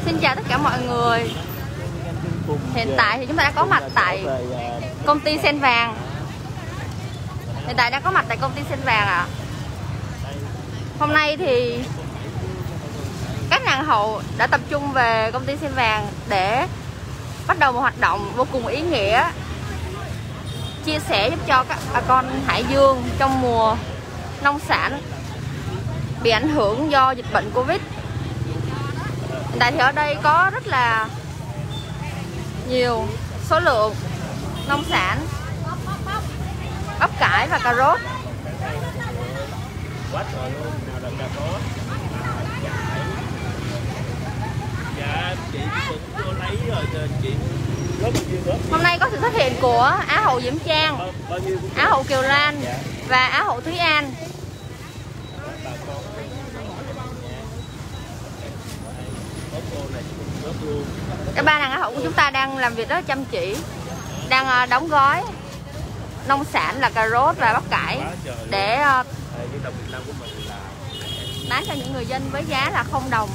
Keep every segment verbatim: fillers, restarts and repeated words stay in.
Xin chào tất cả mọi người. Hiện tại thì chúng ta đã có mặt tại công ty Sen Vàng. Hiện tại đã có mặt tại công ty Sen Vàng ạ. À. Hôm nay thì các nàng hậu đã tập trung về công ty Sen Vàng để bắt đầu một hoạt động vô cùng ý nghĩa, chia sẻ giúp cho các bà con Hải Dương trong mùa nông sản bị ảnh hưởng do dịch bệnh Covid. Hiện tại thì ở đây có rất là nhiều số lượng nông sản, bắp cải và cà rốt. Hôm nay có sự xuất hiện của Á hậu Diễm Trang, Á hậu Kiều Lan và Á hậu Thúy An. Các ba nàng Á hậu của chúng ta đang làm việc rất là chăm chỉ, đang đóng gói nông sản là cà rốt và bắp cải để bán cho những người dân với giá là không đồng.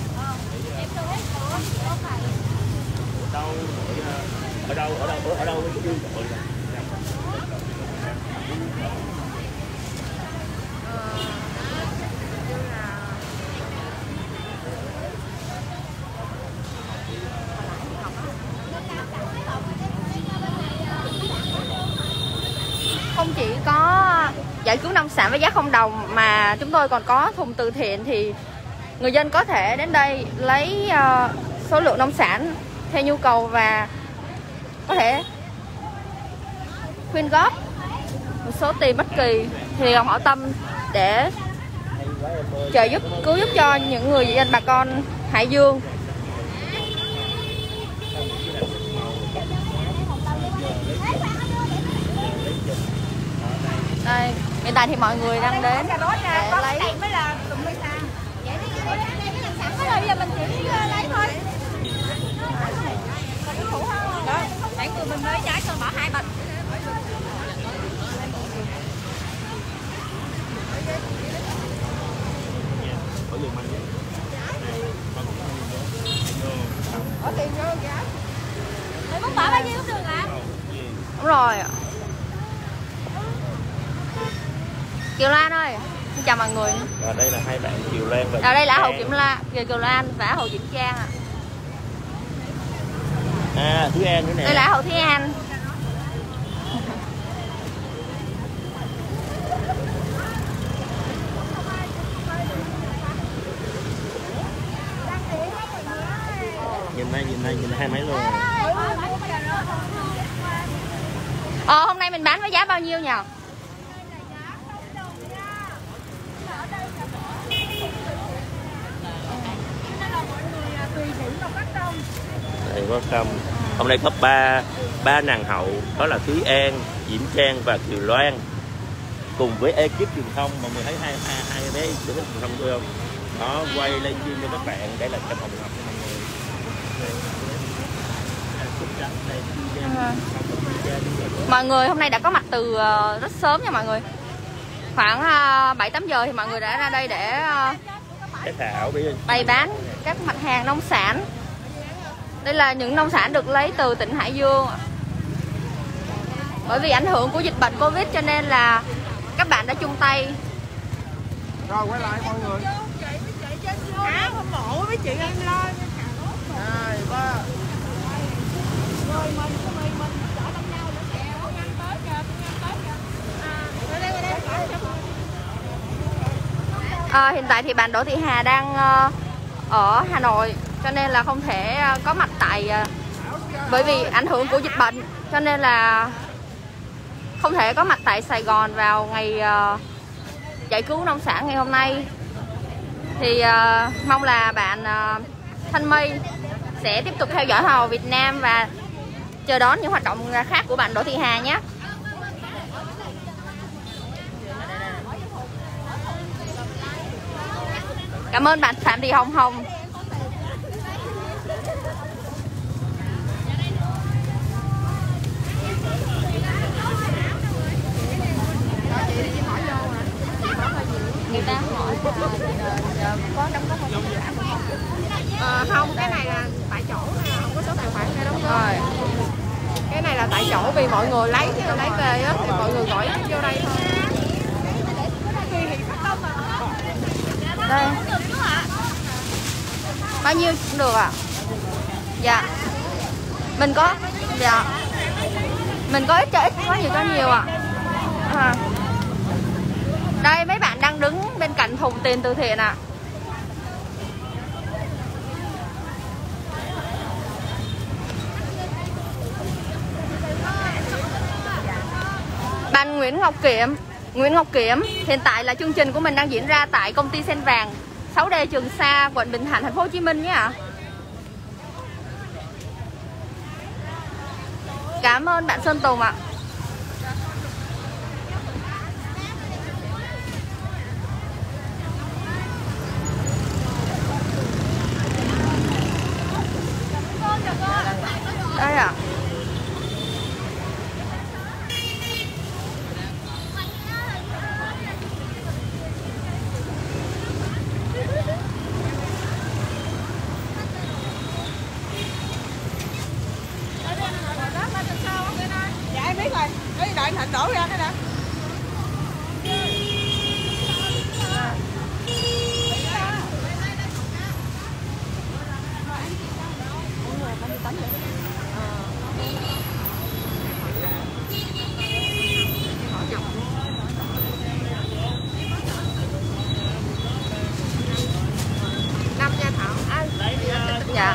Ở đâu ở đâu ở đâu không chỉ có giải cứu nông sản với giá không đồng mà chúng tôi còn có thùng từ thiện, thì người dân có thể đến đây lấy uh, số lượng nông sản theo nhu cầu và có thể quyên góp một số tiền bất kỳ thì lòng hảo tâm để trợ giúp cứu giúp cho những người dân bà con Hải Dương. Đây, hiện tại thì mọi người đang đến để lấy. Giờ mình chỉ lấy thôi. Đó, bản người mình mới trái cho bỏ hai bịch. Bỏ tiền vô kìa. Mày muốn bỏ bao nhiêu cũng được hả? Đúng rồi. Kiều Lan ơi, xin chào mọi người. Ở đây là hai bạn Kiều Lan và ở đây là hậu Kiểm La, Kiều Lan và hậu Diễm Trang à. À, Thúy An nữa nè. Đây là hậu Thúy An. Nhìn đây, nhìn đây, nhìn hai máy luôn. Ờ, hôm nay mình bán với giá bao nhiêu nhỉ? Đây có công. Hôm nay có ba ba nàng hậu, đó là Thúy An, Diễm Trang và Kiều Loan, cùng với ekip truyền thông. Mọi người thấy hai hai hai bé truyền thông tôi không? Đó, quay livestream cho các bạn. Đây là Trầm Hồng Ngọc cho mọi người. Mọi người hôm nay đã có mặt từ rất sớm nha mọi người. Khoảng bảy tám giờ thì mọi người đã ra đây để bày bán các mặt hàng nông sản. Đây là những nông sản được lấy từ tỉnh Hải Dương. Bởi vì ảnh hưởng của dịch bệnh Covid cho nên là các bạn đã chung tay. Rồi quay lại mọi người. Á không mộ với chị em lo. Hai, ba. Rồi mình mình mình chở đông nhau nữa kìa, nhanh tới kìa, nhanh tới kìa. À, ở đây ở đây. À, hiện tại thì bạn Đỗ Thị Hà đang uh, ở Hà Nội cho nên là không thể uh, có mặt tại uh, bởi vì ảnh hưởng của dịch bệnh cho nên là không thể có mặt tại Sài Gòn vào ngày uh, giải cứu nông sản ngày hôm nay. Thì uh, mong là bạn uh, Thanh My sẽ tiếp tục theo dõi Hoa hậu Việt Nam và chờ đón những hoạt động khác của bạn Đỗ Thị Hà nhé. Cảm ơn bạn Phạm Thị Hồng Hồng. Người ta hỏi là có đóng góp không? À, không, cái này là tại chỗ nè, không có số tài khoản hay đóng góp. Cái này là tại chỗ vì mọi người lấy lấy về á thì mọi người gọi vô đây thôi. Đây. Bao nhiêu cũng được ạ. À? Dạ. Mình có dạ. Mình có ít cho ít, có nhiều cho nhiều ạ. À. À. Đây mấy bạn đang đứng bên cạnh thùng tiền từ thiện ạ. À. Bạn Nguyễn Ngọc Kiểm, Nguyễn Ngọc Kiểm, hiện tại là chương trình của mình đang diễn ra tại công ty Sen Vàng, sáu D Trường Sa, quận Bình Thạnh, thành phố Hồ Chí Minh nhé ạ. Cảm ơn bạn Sơn Tùng ạ. Đây ạ. Dạ em biết rồi, cái đợi Thịnh đổ ra đây nè. Năm nha Thảo. À, dạ.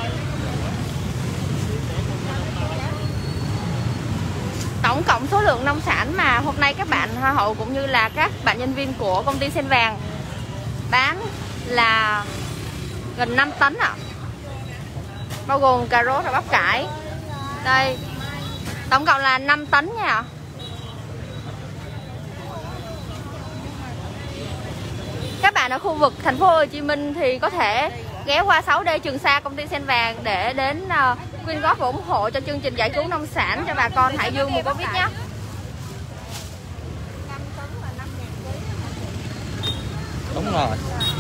Tổng cộng số lượng nông sản mà hôm nay các bạn hoa hậu cũng như là các bạn nhân viên của công ty Sen Vàng bán là gần năm tấn ạ. À. Bao gồm cà rốt và bắp cải. Đây. Tổng cộng là năm tấn nha. Các bạn ở khu vực thành phố Hồ Chí Minh thì có thể ghé qua sáu D Trường Sa công ty Sen Vàng để đến uh, quyên góp và ủng hộ cho chương trình giải cứu nông sản cho bà con Hải Dương mùa Covid nhé. Đúng rồi.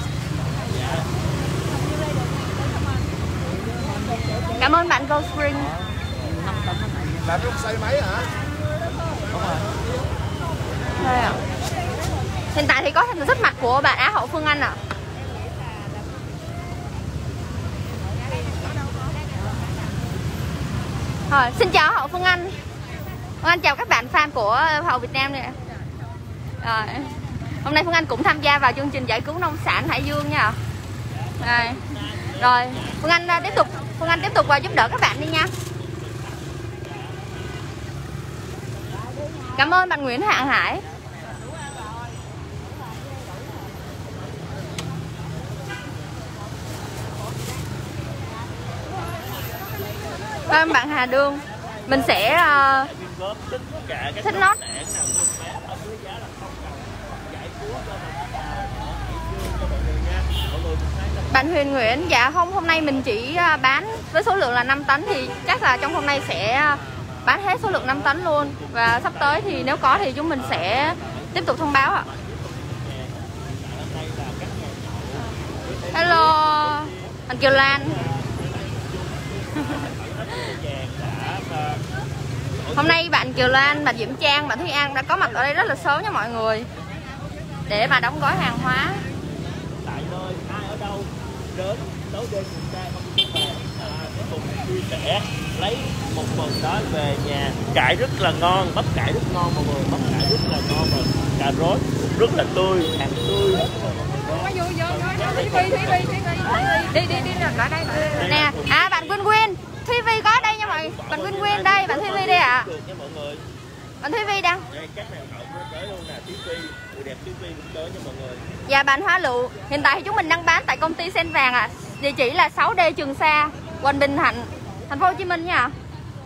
Cảm ơn bạn Gold Spring. Làm lúc xây máy hả? Đúng rồi. Đây ạ. Hiện tại thì có hình rất mặt của bạn Á hậu Phương Anh ạ. Rồi, xin chào hậu Phương Anh. Phương Anh chào các bạn fan của hậu Việt Nam nè. Rồi. Hôm nay Phương Anh cũng tham gia vào chương trình giải cứu nông sản Hải Dương nha. Rồi. Rồi, Phương Anh tiếp tục Phương Anh tiếp tục vào giúp đỡ các bạn đi nha. Cảm ơn bạn Nguyễn Hạng Hải. Cảm ơn bạn Hà Đương. Mình sẽ uh, thích nốt. Bạn Huyền Nguyễn, dạ không, hôm nay mình chỉ bán với số lượng là năm tấn thì chắc là trong hôm nay sẽ bán hết số lượng năm tấn luôn. Và sắp tới thì nếu có thì chúng mình sẽ tiếp tục thông báo ạ. Hello, anh Kiều Lan. Hôm nay bạn Kiều Lan, bạn Diễm Trang, bạn Thúy An đã có mặt ở đây rất là sớm nha mọi người, để mà đóng gói hàng hóa. Tại nơi ai ở đâu đến đấu đêm Trường Sa không biết về sẽ cùng chia sẻ lấy một phần đó về nhà. Cải rất là ngon, bắp cải rất ngon mọi người, bắp cải rất là ngon rồi, cà rốt rất là tươi, hàng tươi. Đi đi đi lại đây nè. À bạn Quyên Quyên, Thúy Vi có ở đây nha mọi người. Bạn Quyên Quyên đây, bạn Thúy Vi đây ạ. À. Bạn Thúy Vi đang. Dạ bạn Hoa Lựu, hiện tại thì chúng mình đang bán tại công ty Sen Vàng ạ. À. Địa chỉ là sáu D Trường Sa, quận Bình Thạnh, thành phố Hồ Chí Minh nha.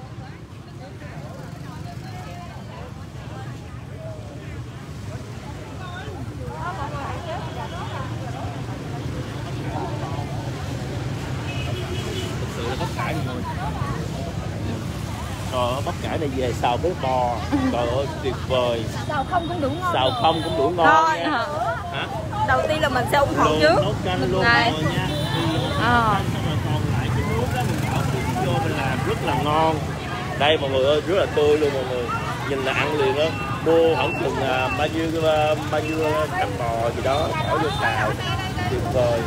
Trời ơi, bắp cải này về xào với bò. Trời ơi, tuyệt vời. Xào không cũng đủ ngon. Xào không cũng đủ ngon Rồi. nha. Hả? Đầu tiên là mình sẽ ủng hộ trước. Nấu canh luôn này. rồi nha. Ờ. Xong rồi còn lại cái nước đó mình bỏ trứng vô mình làm rất là ngon. Đây mọi người ơi, rất là tươi luôn mọi người. Nhìn là ăn liền á. Mua khoảng chừng uh, bao nhiêu uh, bao nhiêu trăm bò gì đó bỏ vô xào tuyệt vời.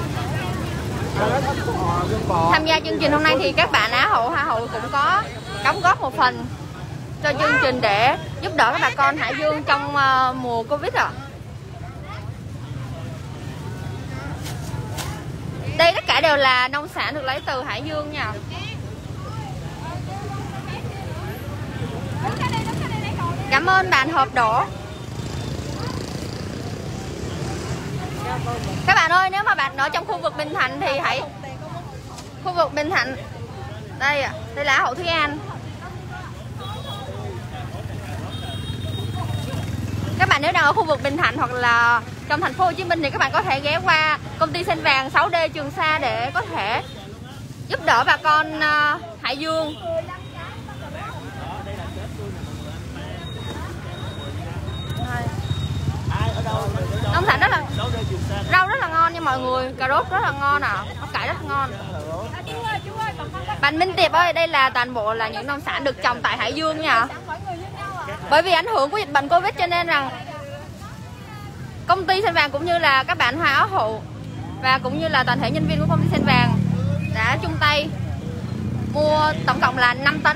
Tham gia chương trình hôm nay thì các bạn Á hậu Hoa hậu cũng có đóng góp một phần cho chương trình để giúp đỡ các bà con Hải Dương trong uh, mùa Covid ạ. À. Đây tất cả đều là nông sản được lấy từ Hải Dương nha. Cảm ơn bạn hộp đổ. Các bạn ơi, nếu mà bạn ở trong khu vực Bình Thạnh thì hãy khu vực Bình Thạnh. Đây ạ, đây là hậu Thúy An. Các bạn nếu đang ở khu vực Bình Thạnh hoặc là trong thành phố Hồ Chí Minh thì các bạn có thể ghé qua công ty Sen Vàng sáu D Trường Sa để có thể giúp đỡ bà con uh, Hải Dương. Nông sản rất là rau rất là ngon nha mọi người, cà rốt rất là ngon à, bắp cải rất ngon. Bạn Minh Tiệp ơi, đây là toàn bộ là những nông sản được trồng tại Hải Dương nha. Bởi vì ảnh hưởng của dịch bệnh Covid cho nên rằng công ty Sen Vàng cũng như là các bạn Hoa Áo Hậu và cũng như là toàn thể nhân viên của công ty Sen Vàng đã chung tay mua tổng cộng là năm tấn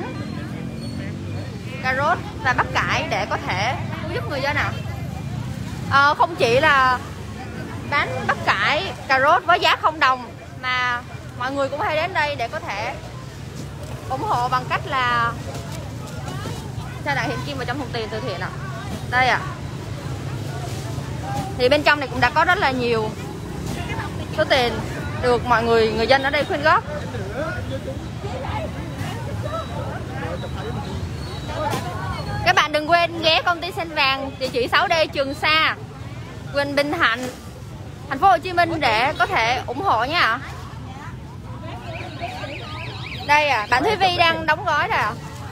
cà rốt và bắp cải để có thể cứu giúp người dân ạ. À, không chỉ là bán bắp cải, cà rốt với giá không đồng mà mọi người cũng hay đến đây để có thể ủng hộ bằng cách là Cha Đại hiện kim vào trong thùng tiền từ thiện ạ. À. Đây ạ. À. Thì bên trong này cũng đã có rất là nhiều số tiền được mọi người người dân ở đây quyên góp. Các bạn đừng quên ghé công ty Sen Vàng địa chỉ sáu D Trường Sa, huyện Bình Thạnh, thành phố Hồ Chí Minh để có thể ủng hộ nha. Đây à, bạn Thúy Vi đang đóng gói rồi ạ.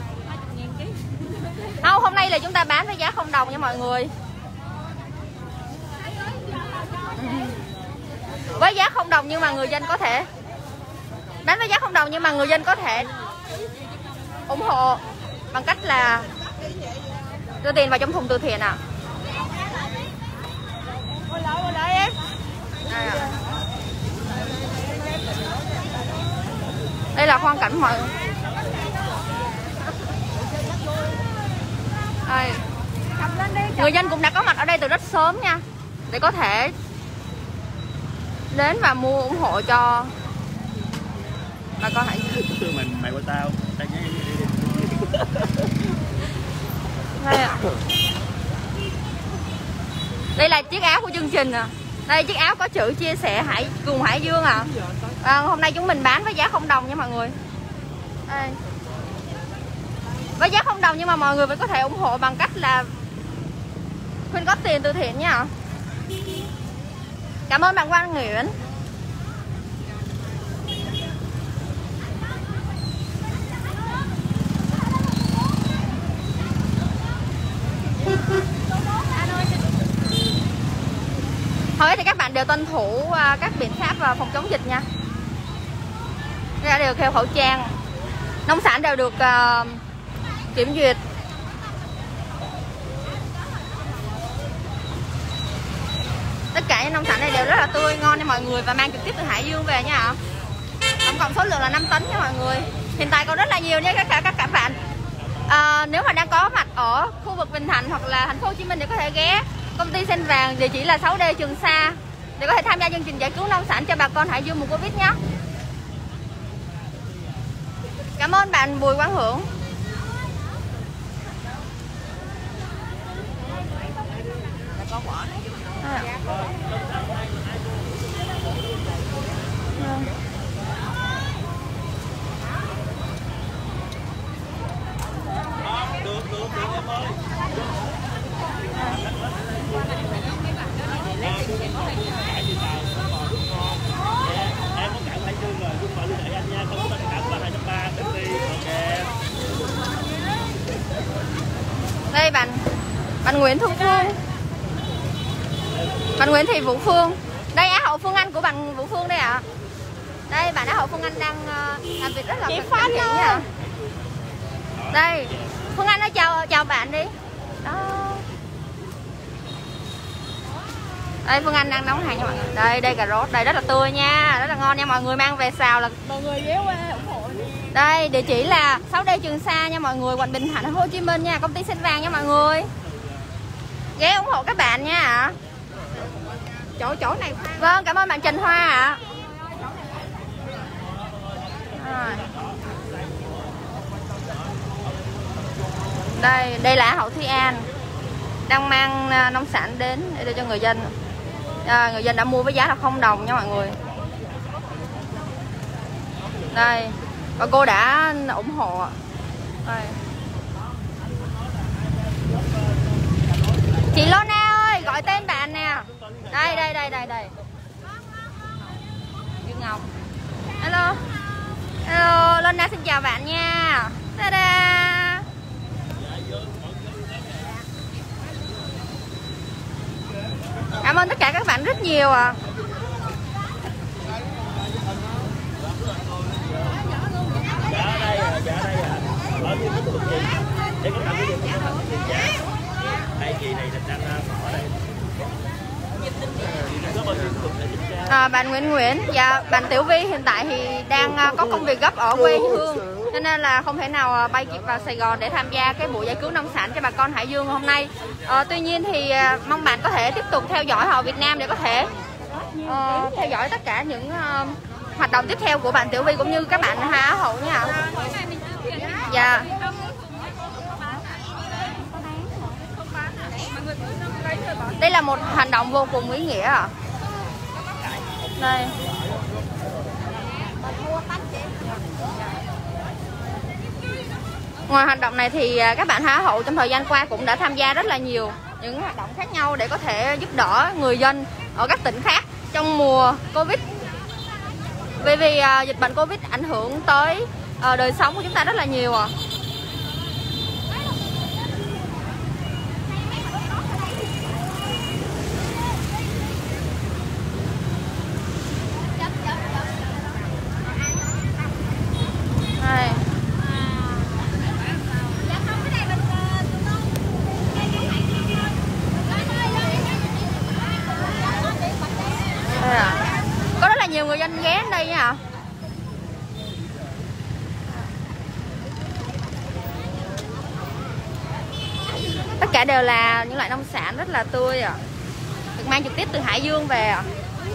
Không, hôm nay là chúng ta bán với giá không đồng nha mọi người. Với giá không đồng nhưng mà người dân có thể bán với giá không đồng nhưng mà người dân có thể ủng hộ bằng cách là đưa tiền vào trong thùng từ thiện ạ. À. Đây, à. Đây là khoang cảnh mọi người. Đây. Người dân cũng đã có mặt ở đây từ rất sớm nha, để có thể đến và mua ủng hộ cho bà con Hải Dương. Mình mày qua tao. Đây ạ. Đây là chiếc áo của chương trình à. Đây chiếc áo có chữ chia sẻ Hải cùng Hải Dương à. À hôm nay chúng mình bán với giá không đồng nha mọi người. Đây. Với giá không đồng nhưng mà mọi người vẫn có thể ủng hộ bằng cách là quyên góp tiền từ thiện nha. Cảm ơn bạn Quang Nguyễn. Thôi thì các bạn đều tuân thủ các biện pháp phòng chống dịch nha. Các đều đeo khẩu trang. Nông sản đều được uh, kiểm duyệt. Tất cả những nông sản này đều rất là tươi ngon cho mọi người và mang trực tiếp từ Hải Dương về nha. Tổng cộng số lượng là năm tấn nha mọi người. Hiện tại còn rất là nhiều nha các cả các, các bạn. À, nếu mà đang có mặt ở khu vực Bình Thạnh hoặc là thành phố Hồ Chí Minh thì có thể ghé công ty Sen Vàng địa chỉ là sáu D Trường Sa để có thể tham gia chương trình giải cứu nông sản cho bà con Hải Dương mùa Covid nhé. Cảm ơn bạn Bùi Quang Hưởng. À. Được, được, được em ơi. Em có cản Hải Dương rồi, nhưng mà liên hệ anh nha, không có cản ba hai ba đến đi. Ok. Đây bạn bạn Nguyễn Thu Phương. Bạn Nguyễn Thị Vũ Phương. Đây Á hậu Phương Anh của bạn Vũ Phương đây ạ. À. Đây bạn Á hậu Phương Anh đang uh, làm việc rất là cẩn thận nha. Đây Phương Anh ơi, chào chào bạn đi. Đó. Đây Phương Anh đang nấu hàng cho mọi người. Đây đây cà rốt, đây rất là tươi nha, rất là ngon nha mọi người, mang về xào là Mọi người ghé qua ủng hộ đi. đây địa chỉ là sáu D Trường Sa nha mọi người, quận Bình Thạnh, thành phố Hồ Chí Minh nha, công ty Sen Vàng nha mọi người. Ghé ủng hộ các bạn nha ạ. Chỗ chỗ này khoan. Vâng, cảm ơn bạn Trần Hoa ạ. À. Đây, đây là Á hậu Thúy An đang mang nông sản đến để đưa cho người dân. À, người dân đã mua với giá là không đồng nha mọi người. Đây, và cô đã ủng hộ ạ. Đây. Chị Lona ơi, gọi tên bạn nè. Đây, đây, đây, đây, đây. Dương Ngọc. Hello. Hello, Lona xin chào bạn nha. Ta-da. Cảm ơn tất cả các bạn rất nhiều ạ. À. Dạ đây à, dạ đây à. Ở cái cái gì? Để cái làm cái gì? Dạ. Đây chị này đang mở đây. À, bạn Nguyễn Nguyễn, dạ bạn Tiểu Vi hiện tại thì đang có công việc gấp ở quê hương, cho nên là không thể nào bay kịp vào Sài Gòn để tham gia cái buổi giải cứu nông sản cho bà con Hải Dương hôm nay. À, tuy nhiên thì mong bạn có thể tiếp tục theo dõi Họ Việt Nam để có thể uh, theo dõi tất cả những uh, hoạt động tiếp theo của bạn Tiểu Vi cũng như các bạn Hà Á hậu nha. Dạ. Đây là một hành động vô cùng ý nghĩa à. Đây. Ngoài hoạt động này thì các bạn Á hậu trong thời gian qua cũng đã tham gia rất là nhiều những hoạt động khác nhau để có thể giúp đỡ người dân ở các tỉnh khác trong mùa Covid. Vì vì uh, dịch bệnh Covid ảnh hưởng tới uh, đời sống của chúng ta rất là nhiều à. Đây. Đây à. Có rất là nhiều người dân ghé đến đây nha. Tất cả đều là những loại nông sản rất là tươi à, được mang trực tiếp từ Hải Dương về à.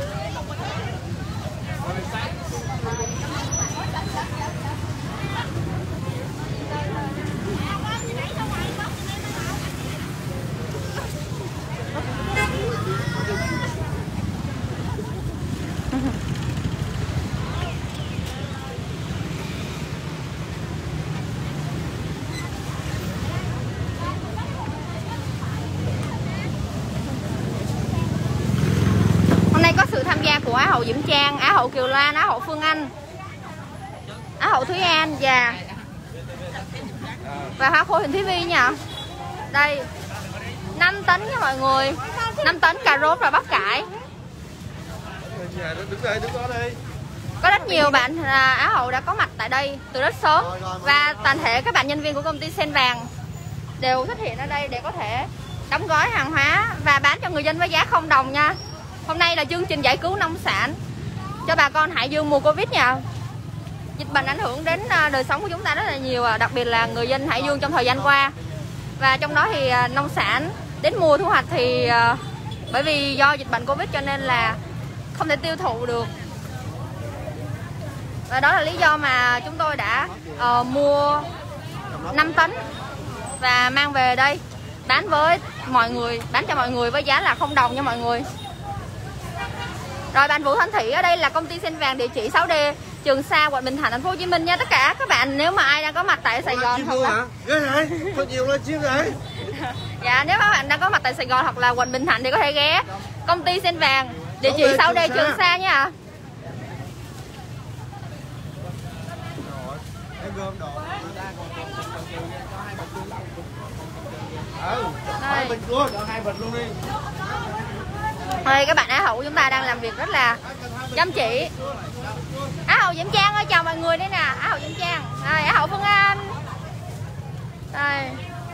Hôm nay có sự tham gia của Á hậu Diễm Trang, Á hậu Kiều Lan, Á hậu Phương Anh, Á hậu Thúy An và và Hoa khôi Huỳnh Thúy Vi nha. Đây năm tấn nha mọi người, năm tấn cà rốt và bắp cải. Có rất nhiều bạn Á hậu đã có mặt tại đây từ rất sớm và toàn thể các bạn nhân viên của công ty Sen Vàng đều xuất hiện ở đây để có thể đóng gói hàng hóa và bán cho người dân với giá không đồng nha. Hôm nay là chương trình giải cứu nông sản cho bà con Hải Dương mùa Covid nha. Dịch bệnh ảnh hưởng đến đời sống của chúng ta rất là nhiều, đặc biệt là người dân Hải Dương trong thời gian qua. Và trong đó thì nông sản đến mùa thu hoạch thì bởi vì do dịch bệnh Covid cho nên là không thể tiêu thụ được. Và đó là lý do mà chúng tôi đã uh, mua năm tấn và mang về đây bán với mọi người, bán cho mọi người với giá là không đồng nha mọi người. Rồi bạn Vũ Thanh Thủy, ở đây là công ty Sen Vàng, địa chỉ sáu D Trường Sa, quận Bình Thạnh, thành phố Hồ Chí Minh nha. Tất cả các bạn nếu mà ai đang có mặt tại Sài Gòn hoặc là ghê này, có nhiều lên chim này. Dạ, nếu các bạn đang có mặt tại Sài Gòn hoặc là quận Bình Thạnh thì có thể ghé công ty Sen Vàng, địa chỉ sáu D Trường Sa nha. Đây. Hai bịch luôn đi. Đây các bạn Á hậu chúng ta đang làm việc rất là chăm chỉ. Á hậu Diễm Trang ơi, chào mọi người đây nè. Á hậu Diễm Trang, đây Á hậu Phương Anh. Đây.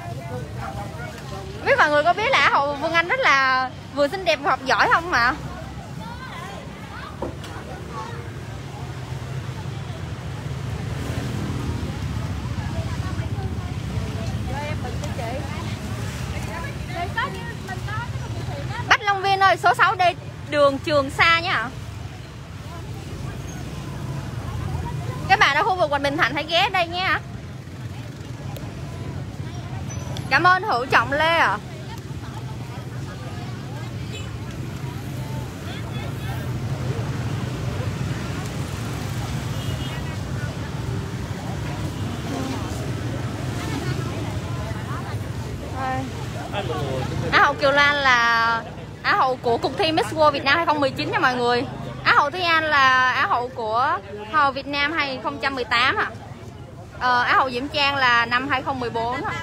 Biết mọi người có biết là Á hậu Phương Anh rất là vừa xinh đẹp vừa học giỏi không mà? Bách Long Viên ơi, số sáu D đường Trường Sa nha. Các bạn ở khu vực quận Bình Thạnh hãy ghé đây nha. Cảm ơn Hữu Trọng Lê ạ. À. Á hậu Kiều Lan là Á hậu của cuộc thi Miss World Việt Nam hai không một chín nha mọi người. Á hậu Thúy An là Á hậu của Hoa hậu Việt Nam hai không một tám à. Ờ, Á hậu Diễm Trang là năm hai không một bốn à.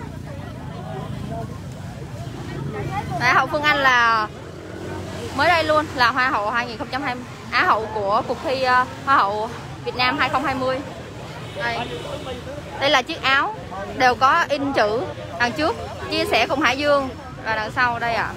Á hậu Phương Anh là mới đây luôn, là Hoa hậu hai không hai không, Á hậu của cuộc thi uh, Hoa hậu Việt Nam hai không hai không. Đây. Đây là chiếc áo đều có in chữ đằng trước chia sẻ cùng Hải Dương, và đằng sau đây ạ. À.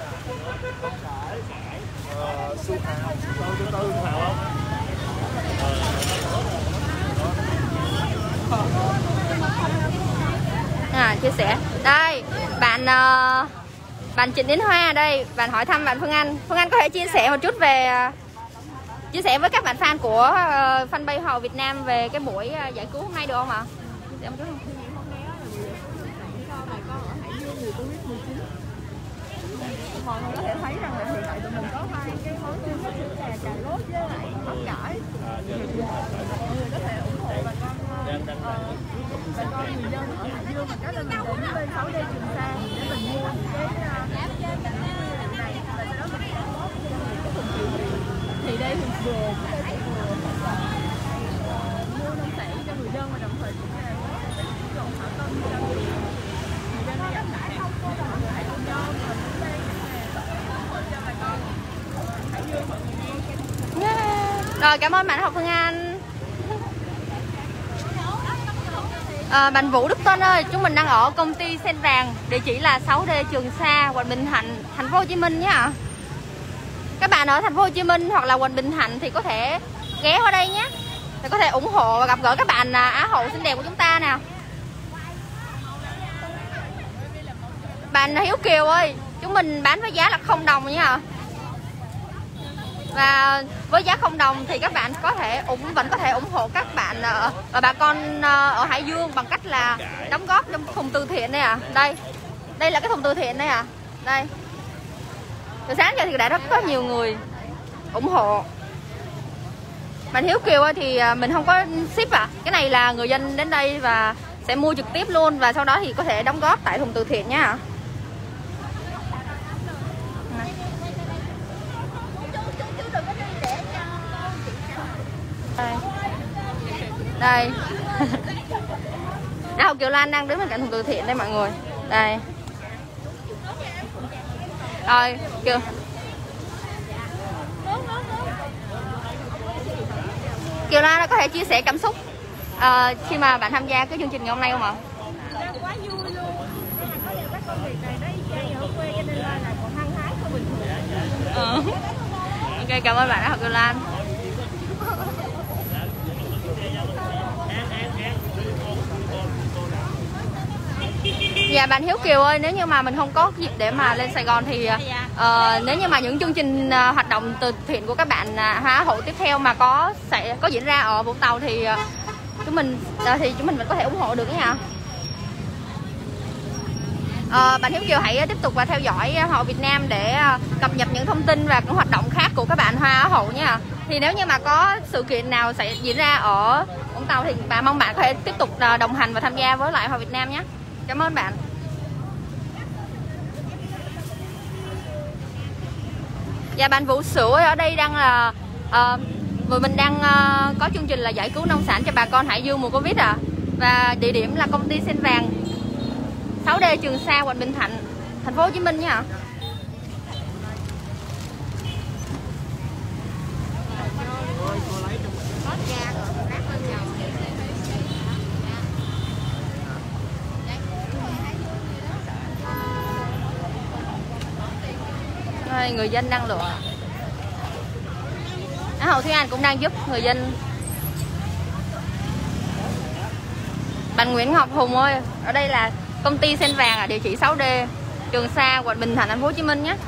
À, chia sẻ đây bạn uh, bạn Trịnh Yến Hoa đây, bạn hỏi thăm bạn Phương Anh. Phương Anh có thể chia sẻ một chút về uh, chia sẻ với các bạn fan của uh, fanpage Hoa hậu Việt Nam về cái buổi uh, giải cứu hôm nay được không ạ? Để một chút không? Mọi người có thể thấy rằng là hiện tại tụi mình có hai cái món chính là cà rốt với lại bắp cải. Mọi người có thể ủng hộ bà con bà con người dân ở Hải Dương bằng cách là mình đến bên sáu D Trường Sa để mình mua những cái này và sau đó mình có thì đây thì vừa mua nông sản cho người dân và đồng thời cũng là trộn thảo tâm cho người dân nó giảm tải không có mọi người hãy cùng nhau và chúng ta cho bà con Hải Dương. Rồi, cảm ơn bạn học Phương Anh. À, bạn Vũ Đức Tuân ơi, chúng mình đang ở công ty Sen Vàng, địa chỉ là sáu D Trường Sa, quận Bình Thạnh, thành phố Hồ Chí Minh nhé. Các bạn ở thành phố Hồ Chí Minh hoặc là quận Bình Thạnh thì có thể ghé qua đây nhé, để có thể ủng hộ và gặp gỡ các bạn Á hậu xinh đẹp của chúng ta nào. Bạn Hiếu Kiều ơi, chúng mình bán với giá là không đồng nha. Và với giá không đồng thì các bạn có thể ủng vẫn có thể ủng hộ các bạn ở, ở bà con ở Hải Dương bằng cách là đóng góp trong thùng từ thiện này à. Đây. Đây là cái thùng từ thiện này à. Đây. Từ sáng giờ thì đã rất có nhiều người ủng hộ. Bạn Hiếu Kiều ơi thì mình không có ship à. Cái này là người dân đến đây và sẽ mua trực tiếp luôn, và sau đó thì có thể đóng góp tại thùng từ thiện nha. Đây. Đây. Á hậu Kiều Lan đang đứng bên cạnh thùng từ thiện đây mọi người. Đây. Rồi, Kiều. Kiều Lan đã có thể chia sẻ cảm xúc uh, khi mà bạn tham gia cái chương trình ngày hôm nay không ạ? Quá vui luôn. Có điều các công việc này nó dây ở quê cho nên là còn hăng hái hơn bình thường. Ừ. Ok, cảm ơn bạn Á hậu Kiều Lan. Dạ bạn Hiếu Kiều ơi, nếu như mà mình không có dịp để mà lên Sài Gòn thì uh, nếu như mà những chương trình uh, hoạt động từ thiện của các bạn uh, Hoa hậu tiếp theo mà có sẽ có diễn ra ở Vũng Tàu thì uh, chúng mình uh, thì chúng mình vẫn có thể ủng hộ được nha. Uh, bạn Hiếu Kiều hãy tiếp tục và theo dõi Hoa hậu Việt Nam để uh, cập nhật những thông tin và những hoạt động khác của các bạn Hoa hậu nha. Thì nếu như mà có sự kiện nào sẽ diễn ra ở Vũng Tàu thì bạn mong bạn có thể tiếp tục uh, đồng hành và tham gia với lại Hoa hậu Việt Nam nhé. Cảm ơn bạn. Dạ bạn Vũ Sửu ở đây đang là uh, người mình đang uh, có chương trình là giải cứu nông sản cho bà con Hải Dương mùa Covid à. Và địa điểm là công ty Sen Vàng, sáu D Trường Sa, quận Bình Thạnh, thành phố Hồ Chí Minh nha. Đây người dân đang lựa. Á hậu Thúy An cũng đang giúp người dân. Bạn Nguyễn Ngọc Hùng ơi, ở đây là công ty Sen Vàng ở địa chỉ sáu D, Trường Sa, quận Bình Thạnh, thành phố Hồ Chí Minh nhé.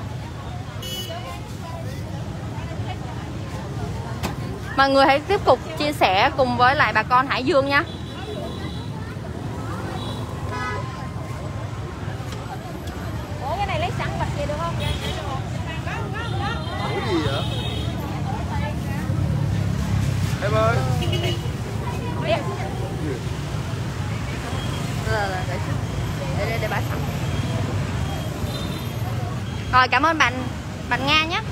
Mọi người hãy tiếp tục chia sẻ cùng với lại bà con Hải Dương nha. Ủa cái này lấy sẵn bạch về được không? Ủa gì vậy? Em ơi. Để, để, để, để bà sẵn. Rồi cảm ơn bạn bạn Nga nhé.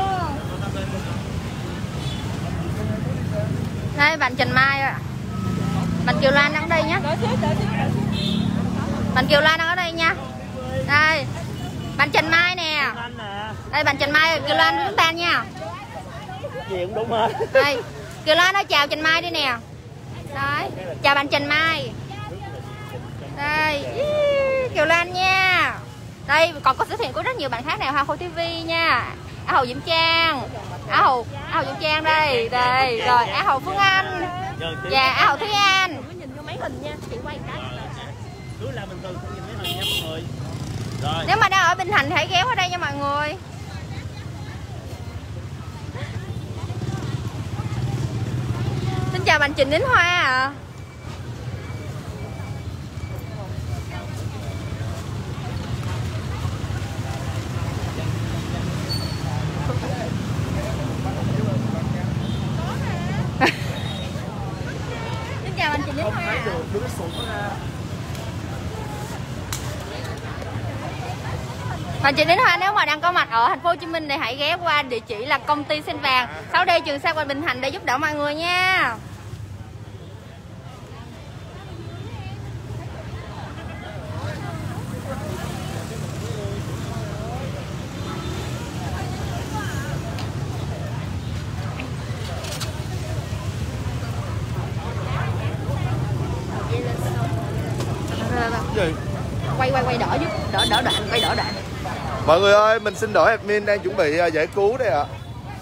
Đây bạn Trần Mai ạ. Bạn Kiều Lan đang ở đây nhé. Bạn Kiều Lan đang ở đây nha. Đây. Bạn Trần Mai nè. Đây bạn Trần Mai, Kiều Lan với chúng ta nha. Gì cũng đúng hết. Đây. Kiều Lan nói chào Trần Mai đi nè. Đấy. Chào bạn Trần Mai. Đây. Kiều Lan nha. Đây còn có xuất hiện của rất nhiều bạn khác này, Hoa Khôi ti vi nha. Á Hậu Diễm Trang. Á Hậu, Á Hậu Diễm Trang đây, đây, rồi Á Hậu Phương Anh. Và Á Hậu Thúy An. Nhìn vô mấy hình nha, chị quay cái. Cứ làm bình thường không nhìn mấy hình nha mọi người. Rồi. Nếu mà đang ở Bình Thạnh hãy ghé qua đây nha mọi người. Xin chào bạn Trịnh Đến Hoa ạ. À. Xin chào bạn Trịnh Đến Hoa. Bạn Trịnh Đến Hoa nếu mà đang có mặt ở thành phố Hồ Chí Minh thì hãy ghé qua địa chỉ là công ty Sen Vàng sáu D, Trường Sa, quận Bình Thạnh để giúp đỡ mọi người nha. Gì? Quay quay quay đỡ giúp, đỡ đỡ đoạn, quay đỡ đoạn. Mọi người ơi, mình xin lỗi admin đang chuẩn bị giải cứu đây ạ.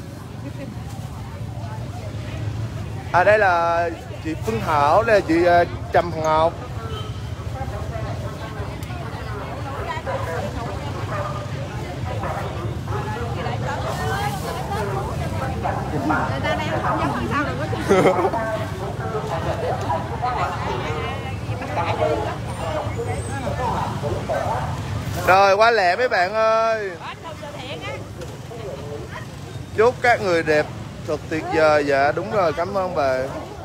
À đây là chị Phương Thảo, đây là chị Trầm Ngọc. Người ta đang phỏng vấn sao đừng có Rồi qua lẹ mấy bạn ơi. Chúc các người đẹp thật tuyệt vời. Dạ đúng rồi, cảm ơn bà.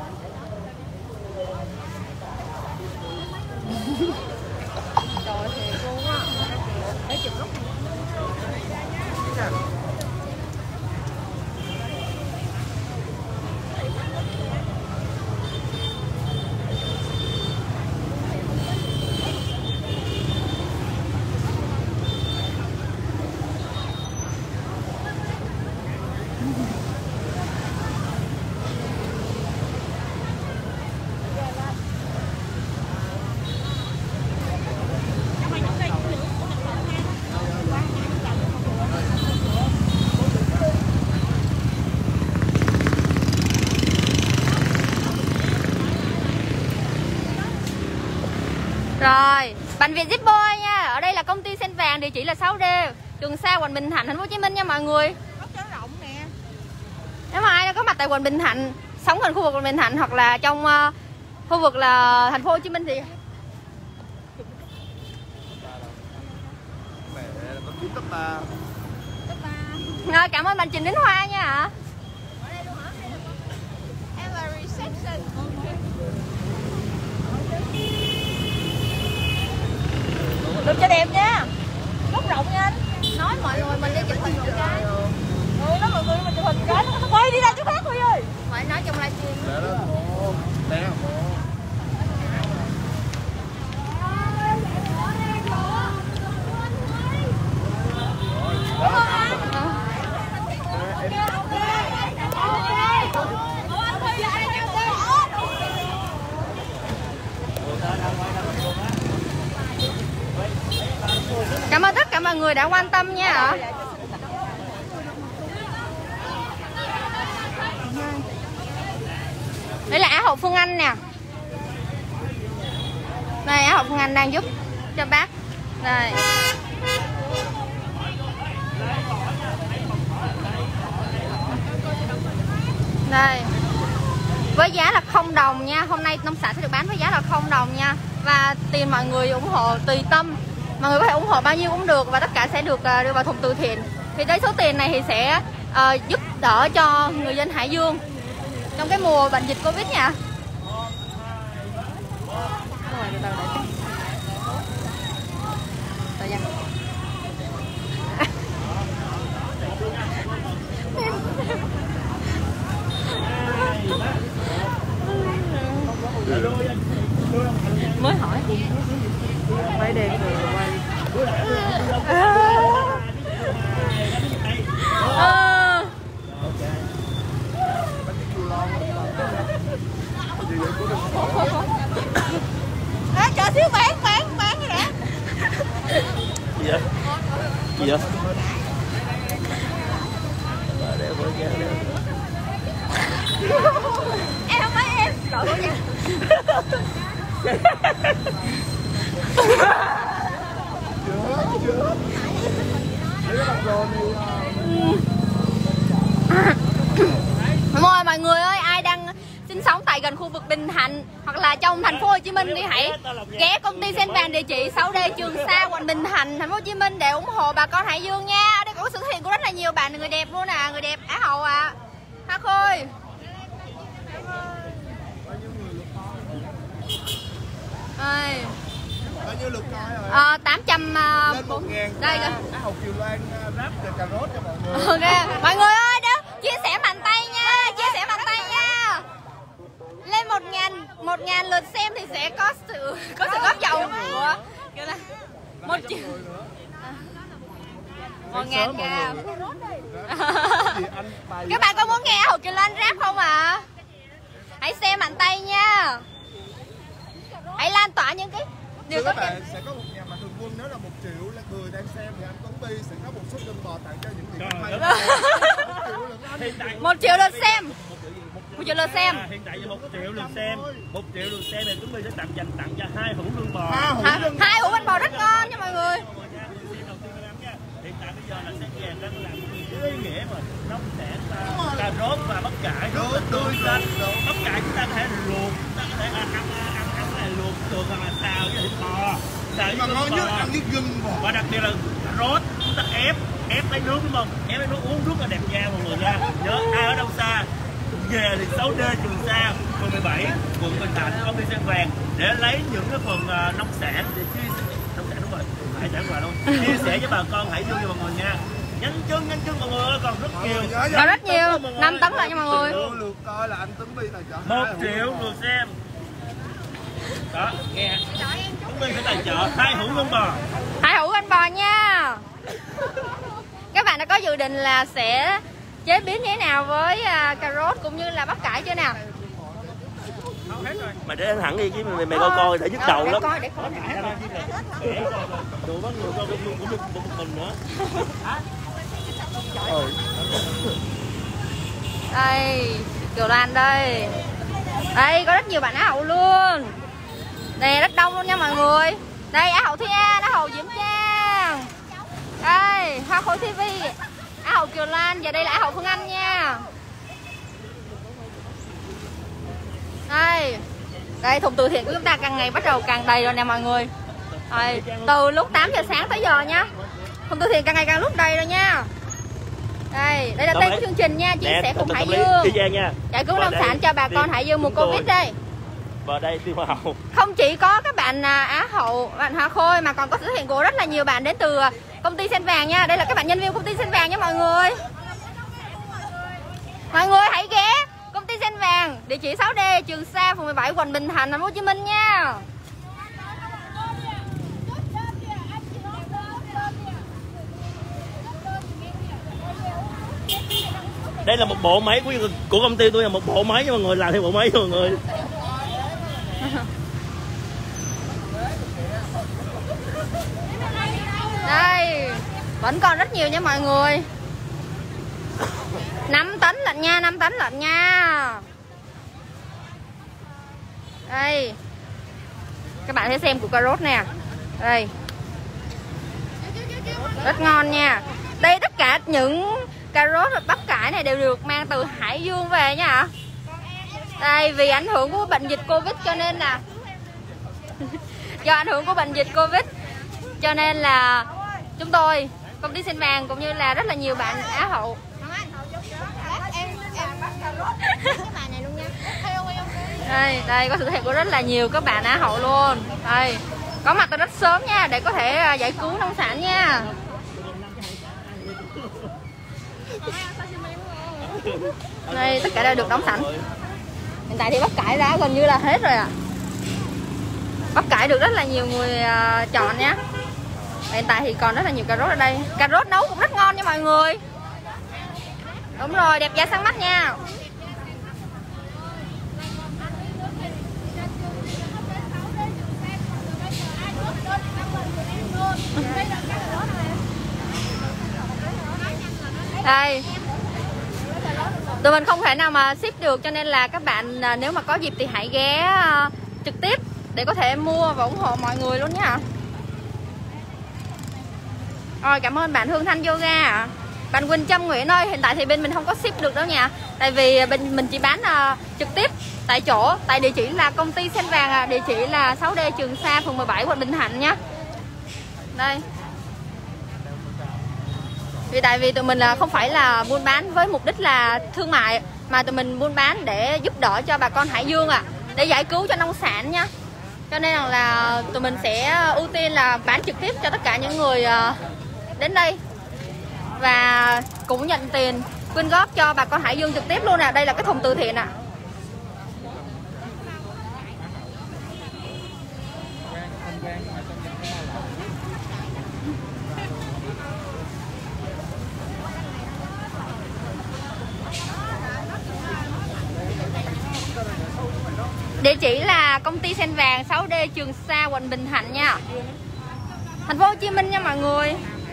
Rồi, bạn Việt Zip Boy nha. Ở đây là công ty Sen Vàng, địa chỉ là sáu D, Trường Sa, quận Bình Thạnh, thành phố Hồ Chí Minh nha mọi người. Nếu mà ai đã có mặt tại quận Bình Thạnh, sống gần khu vực quận Bình Thạnh hoặc là trong uh, khu vực là thành phố Hồ Chí Minh thì rồi, cảm ơn bạn Trịnh Đến Hoa nha ạ. Được cho đẹp nha. Góc rộng nha anh. Nói mọi người mình đi chụp hình một cái. Ừ, nói mọi người mình chụp hình cái. Huy đi ra chỗ khác Huy ơi. Phải nói trong livestream. Để đó. Cảm ơn tất cả mọi người đã quan tâm nha ạ. hậu Phương Anh nè. Đây Á hậu Phương Anh đang giúp cho bác. Đây. Đây. Với giá là không đồng nha. Hôm nay nông sản sẽ được bán với giá là không đồng nha. Và tiền mọi người ủng hộ tùy tâm. Mọi người có thể ủng hộ bao nhiêu cũng được và tất cả sẽ được đưa vào thùng từ thiện. Thì đấy số tiền này thì sẽ uh, giúp đỡ cho người dân Hải Dương trong cái mùa bệnh dịch Covid nha. Mới hỏi quay đèn rồi quay à. À, chờ xíu bán bán bán cái đã. Gì vậy? Gì vậy? Em không phải em đổi của nha. Mọi, mọi người ơi, ai đang sinh sống tại gần khu vực Bình Thạnh hoặc là trong thành phố Hồ Chí Minh thì hãy ghé công ty Sen Vàng địa chỉ sáu D Trường Sa, quận Bình Thạnh, thành phố Hồ Chí Minh để ủng hộ bà con Hải Dương nha. Đây có sự xuất hiện của rất là nhiều bạn người đẹp luôn à, người đẹp Á hậu à. Hoa Khôi. Đây. Bao nhiêu lượt coi rồi? À, tám trăm bốn ngàn. Đây kìa. Á hậu Kiều Lan ráp cà rốt cho mọi người. Ok, mọi người ơi đó, chia sẻ mạnh tay nha, chia sẻ mạnh tay nha. Lên một ngàn, một ngàn lượt xem thì sẽ có sự có sự góp dầu của một triệu. Một ngàn kìa. Các bạn có muốn nghe Hậu Kiều Lan rap không ạ? À? Hãy xem mạnh tay nha. Hãy lan tỏa những cái điều các tốt bạn sẽ có một nhà mà thường quân nếu là một triệu là người đang xem thì anh Tuấn Bi sẽ có một suất lương bò tặng cho những người hay. Một triệu lượt xem. Một triệu lượt xem. Hiện tại là một triệu lượt xem. Một triệu lượt xem thì Tuấn Bi sẽ tặng dành tặng cho hai hũ lương bò. Hai hũ lương bò rất ngon nha mọi người. Hiện tại bây giờ là Sen Vàng đang làm cái ý nghĩa mà nông sản cà rốt và bắp cải rất là tươi xanh. Bắp cải chúng ta có thể luộc, chúng ta có thể ăn ăn ăn ăn cái này luộc được hoặc là xào với thịt bò, xào với ngon nhất ăn với gừng bò. Và đặc biệt là cà rốt chúng ta ép ép lấy nước đúng không? Ép lấy nước uống rất là đẹp da mọi người nha. Nhớ ai ở đâu xa về thì sáu D Trường Sa, phường mười bảy, quận Bình Thạnh, công ty Sen Vàng để lấy những cái phần uh, nông sản để chia sẻ nông sản đúng rồi, hải sản rồi luôn chia sẻ với bà con Hải Dương cho mọi người nha. Nhanh chân nhanh chân mọi người ơi, còn rất nhiều, còn rất nhiều, năm tấn lại nha mọi người. Lượt coi là anh Tuấn Bi tài trợ một triệu lượt xem. Đó nghe, Tuấn Bi sẽ tài trợ hai hũ lương bò. Hai hũ anh bò nha. Các bạn đã có dự định là sẽ chế biến như thế nào với uh, cà rốt cũng như là bắp cải chưa nào? Mày để anh hẳn đi chứ mày, mày coi coi để nhức đầu để lắm. Coi, để coi. Đồ bắt người coi cũng được một mình nữa. Đây, Kiều Lan đây. Đây có rất nhiều bạn Á hậu luôn. Đây rất đông luôn nha mọi người. Đây Á hậu Thúy An, Á hậu Diễm Trang. Đây, Hoa Khôi ti vi, Á hậu Kiều Lan và đây là Á hậu Phương Anh nha. Đây. Đây thùng từ thiện của chúng ta càng ngày bắt đầu càng đầy rồi nè mọi người. Đây, từ lúc tám giờ sáng tới giờ nha. Thùng từ thiện càng ngày càng lúc đầy rồi nha. Đây, đây là tên của chương trình nha, chia sẻ cùng Hải Dương. Giải cứu nông sản cho bà con Hải Dương mùa Covid đây. Và đây Tim Hoa Hậu. Không chỉ có các bạn Á hậu, bạn Hoa Khôi mà còn có sự xuất hiện của rất là nhiều bạn đến từ công ty Sen Vàng nha. Đây là các bạn nhân viên công ty Sen Vàng nha mọi người. Mọi người hãy ghé công ty Sen Vàng, địa chỉ sáu D Trường Sa, phường mười bảy, quận Bình Thạnh, thành phố Hồ Chí Minh nha. Đây là một bộ máy của của công ty tôi, là một bộ máy cho mọi người, làm theo bộ máy cho mọi người. Đây, vẫn còn rất nhiều nha mọi người. năm tấn lận nha, năm tấn lận nha. bạn hãy xem củ cà rốt nè. Đây. Rất ngon nha. Đây tất cả những cà rốt và bắp cải này đều được mang từ Hải Dương về nha. Đây, vì ảnh hưởng của bệnh dịch Covid cho nên là do ảnh hưởng của bệnh dịch Covid cho nên là chúng tôi, công ty Sen Vàng cũng như là rất là nhiều bạn Á hậu. Đây, đây có sự hiện của rất là nhiều các bạn Á hậu luôn. Đây, có mặt từ rất sớm nha để có thể giải cứu nông sản nha. Đây, tất cả đều được đóng sẵn. Hiện tại thì bắp cải đã gần như là hết rồi ạ. À. Bắp cải được rất là nhiều người uh, chọn nhé. Hiện tại thì còn rất là nhiều cà rốt ở đây. Cà rốt nấu cũng rất ngon nha mọi người. Đúng rồi, đẹp da sáng mắt nha. Đây, tụi mình không thể nào mà ship được cho nên là các bạn nếu mà có dịp thì hãy ghé uh, trực tiếp để có thể mua và ủng hộ mọi người luôn nha. Rồi, cảm ơn bạn Hương Thanh Yoga ạ. Bạn Quỳnh Trâm Nguyễn ơi, hiện tại thì bên mình không có ship được đâu nha. Tại vì bên mình chỉ bán uh, trực tiếp tại chỗ, tại địa chỉ là công ty Sen Vàng, à. Địa chỉ là sáu D Trường Sa, phường mười bảy, quận Bình Thạnh nhá. Đây. Vì tại vì tụi mình là không phải là buôn bán với mục đích là thương mại, mà tụi mình buôn bán để giúp đỡ cho bà con Hải Dương à, để giải cứu cho nông sản nhá. Cho nên là, là tụi mình sẽ ưu tiên là bán trực tiếp cho tất cả những người đến đây và cũng nhận tiền quyên góp cho bà con Hải Dương trực tiếp luôn à. Đây là cái thùng từ thiện ạ. À. Địa chỉ là công ty Sen Vàng, sáu D Trường Sa, quận Bình Thạnh nha. Thành phố Hồ Chí Minh nha mọi người.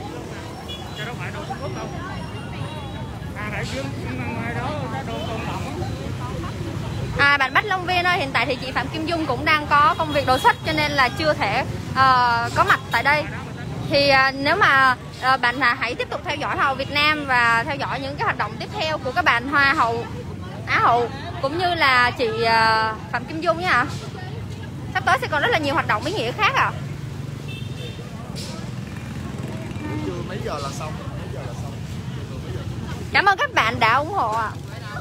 À, bạn Bách Long Viên ơi, hiện tại thì chị Phạm Kim Dung cũng đang có công việc đột xuất cho nên là chưa thể uh, có mặt tại đây. Thì uh, nếu mà uh, bạn uh, hãy tiếp tục theo dõi Hoa hậu Việt Nam và theo dõi những cái hoạt động tiếp theo của các bạn Hoa hậu, Á hậu cũng như là chị uh, Phạm Kim Dung nha. Sắp tới sẽ còn rất là nhiều hoạt động ý nghĩa khác à. Mấy giờ là xong? Mấy giờ là xong? Cảm ơn các bạn đã ủng hộ ạ.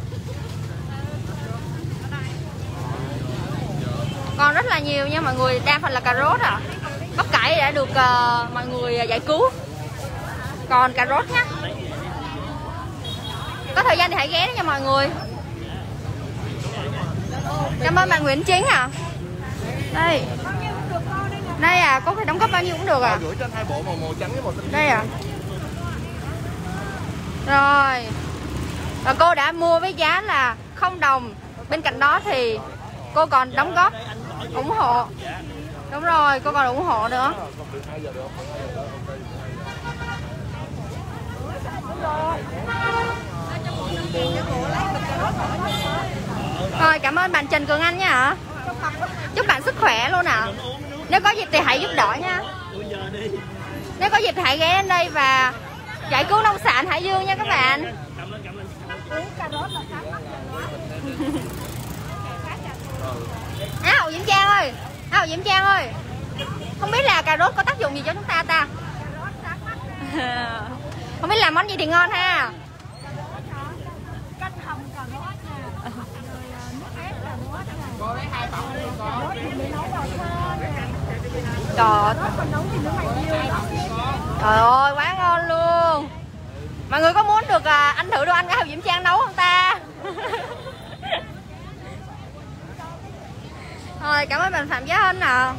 Còn rất là nhiều nha mọi người, đa phần là cà rốt à. Bắp cải đã được uh, mọi người giải cứu. Còn cà rốt nhé. Có thời gian thì hãy ghé đó nha mọi người. Cảm ơn bạn Nguyễn Chính à. Đây. Đây à, có thể đóng góp bao nhiêu cũng được à. Gửi trên hai bộ màu màu trắng với màu xanh. Đây à. Rồi. Và cô đã mua với giá là không đồng. Bên cạnh đó thì cô còn đóng góp ủng hộ. Đúng rồi, cô còn ủng hộ nữa. Rồi, cảm ơn bạn Trần Cường Anh nha. Chúc bạn sức khỏe luôn ạ. À. Nếu có dịp thì hãy giúp đỡ nha. Nếu có dịp thì hãy ghé đến đây và giải cứu nông sản Hải Dương nha các bạn. Á hậu Diễm Trang ơi, Á hậu Diễm Trang ơi, không biết là cà rốt có tác dụng gì cho chúng ta ta? Không biết làm món gì thì ngon ha. Trời, trời ơi, quá ngon luôn. Mọi người có muốn được à, anh thử đồ ăn Á hậu Diễm Trang nấu không ta? Rồi, cảm ơn bạn Phạm Giá Hân ạ.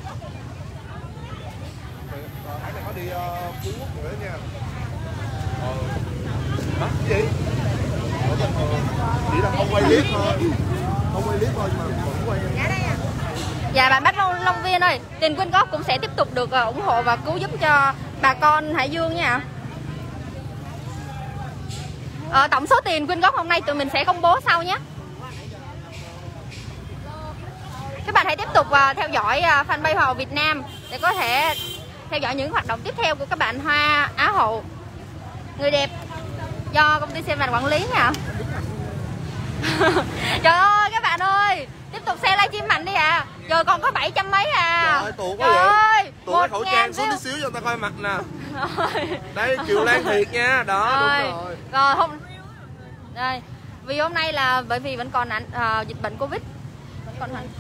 Có đi uh, Phú Quốc nữa nha. Ờ. Hả? Cái gì? Chỉ là không quay clip thôi. Không quay clip thôi mà vẫn quay. Dạ bạn Bách Long, Long Viên ơi, tiền quyên góp cũng sẽ tiếp tục được uh, ủng hộ và cứu giúp cho bà con Hải Dương nha. Uh, tổng số tiền quyên góp hôm nay tụi mình sẽ công bố sau nhé. Các bạn hãy tiếp tục uh, theo dõi uh, fanpage Hoa hậu Việt Nam để có thể theo dõi những hoạt động tiếp theo của các bạn Hoa Á hậu người đẹp do công ty Sen Vàng quản lý nha. Trời ơi các bạn ơi, tiếp tục share livestream mạnh đi à. Giờ còn có bảy trăm mấy à. Trời ơi, tụi quá Trời vậy. ơi, Tụi cái khẩu trang xuống tí xíu cho người ta coi mặt nè. Đây Kiều Lan thiệt nha. Đó rồi. đúng rồi. Rồi hôm đây, vì hôm nay là bởi vì vẫn còn ảnh uh, dịch bệnh Covid. Vẫn còn ảnh.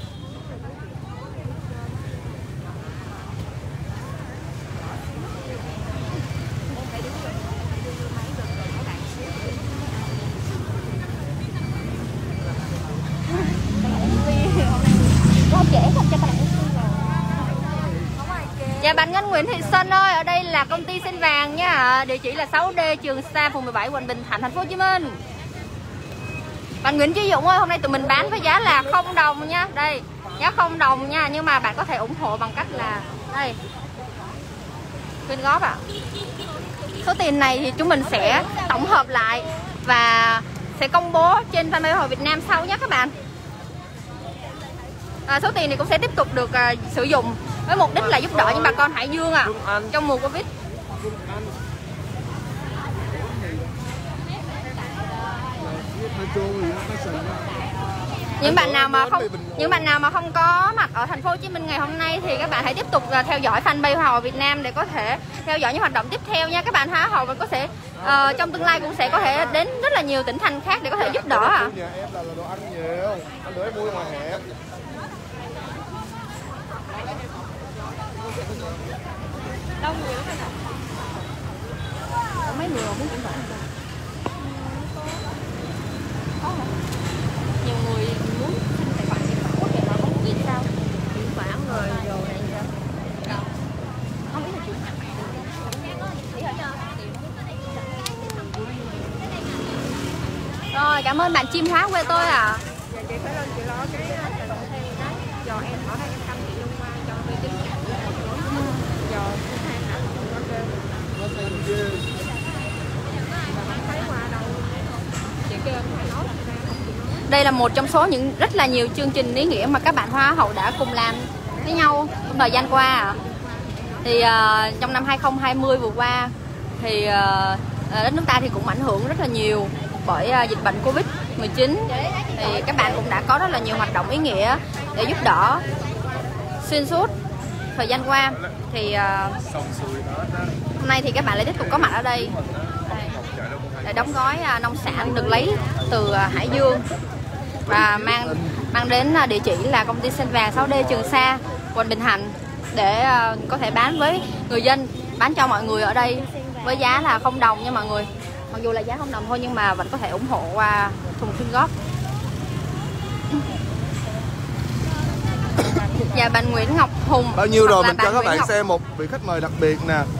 Dạ bạn Ngân Nguyễn Thị Xuân ơi, ở đây là công ty Sen Vàng nha. Địa chỉ là sáu D Trường Sa, phường mười bảy, quận Bình Thạnh, thành phố Hồ Chí Minh. Bạn Nguyễn Chí Dũng ơi, hôm nay tụi mình bán với giá là không đồng nha. Đây, giá không đồng nha, nhưng mà bạn có thể ủng hộ bằng cách là đây. Quyên góp ạ. À. Số tiền này thì chúng mình sẽ tổng hợp lại và sẽ công bố trên fanpage Hoa hậu Việt Nam sau nhé các bạn. À, số tiền này cũng sẽ tiếp tục được uh, sử dụng với mục đích là giúp đỡ những bà con Hải Dương à trong mùa Covid. Những bạn nào mà không những bạn nào mà không có mặt ở thành phố Hồ Chí Minh ngày hôm nay thì các bạn hãy tiếp tục uh, theo dõi fanpage Hoa hậu Việt Nam để có thể theo dõi những hoạt động tiếp theo nha các bạn. Hoa hậu và có thể uh, trong tương lai cũng sẽ có thể đến rất là nhiều tỉnh thành khác để có thể giúp đỡ à. Nhà em là đồ ăn nhiều, anh đuổi mua ngoài hẹp. Đông người lắm anh ạ. Có mấy người muốn chuyển khoản không? Có hả? Nhiều người muốn xin tài khoản chuyển khoản quốc tế, họ không biết sao chuyển khoản rồi đồ này sao? Không biết là chuyển khoản. Rồi cảm ơn bạn chim hóa quê tôi à. Dạ chị phải lên chị lo cái tài khoản thêm cái giờ em ở đây em canh chị luôn qua cho tôi chính giờ hai hả nó kêu nó thấy qua đâu chị kêu em phải nói. Đây là một trong số những rất là nhiều chương trình ý nghĩa mà các bạn Hoa hậu đã cùng làm với nhau trong thời gian qua à. Thì uh, trong năm hai không hai không vừa qua thì uh, đất nước ta thì cũng ảnh hưởng rất là nhiều bởi uh, dịch bệnh Covid mười chín. Thì các bạn cũng đã có rất là nhiều hoạt động ý nghĩa để giúp đỡ xuyên suốt thời gian qua. Thì uh, hôm nay thì các bạn lại tiếp tục có mặt ở đây để đóng gói uh, nông sản được lấy từ uh, Hải Dương và mang mang đến uh, địa chỉ là công ty Sen Vàng sáu D Trường Sa, quận Bình Thạnh để uh, có thể bán với người dân, bán cho mọi người ở đây với giá là không đồng nha mọi người. Mặc dù là giá không đồng thôi nhưng mà vẫn có thể ủng hộ qua thùng quyên góp. Dạ bạn Nguyễn Ngọc Hùng. Bao nhiêu rồi mình cho các bạn Ngọc... xem một vị khách mời đặc biệt nè. À.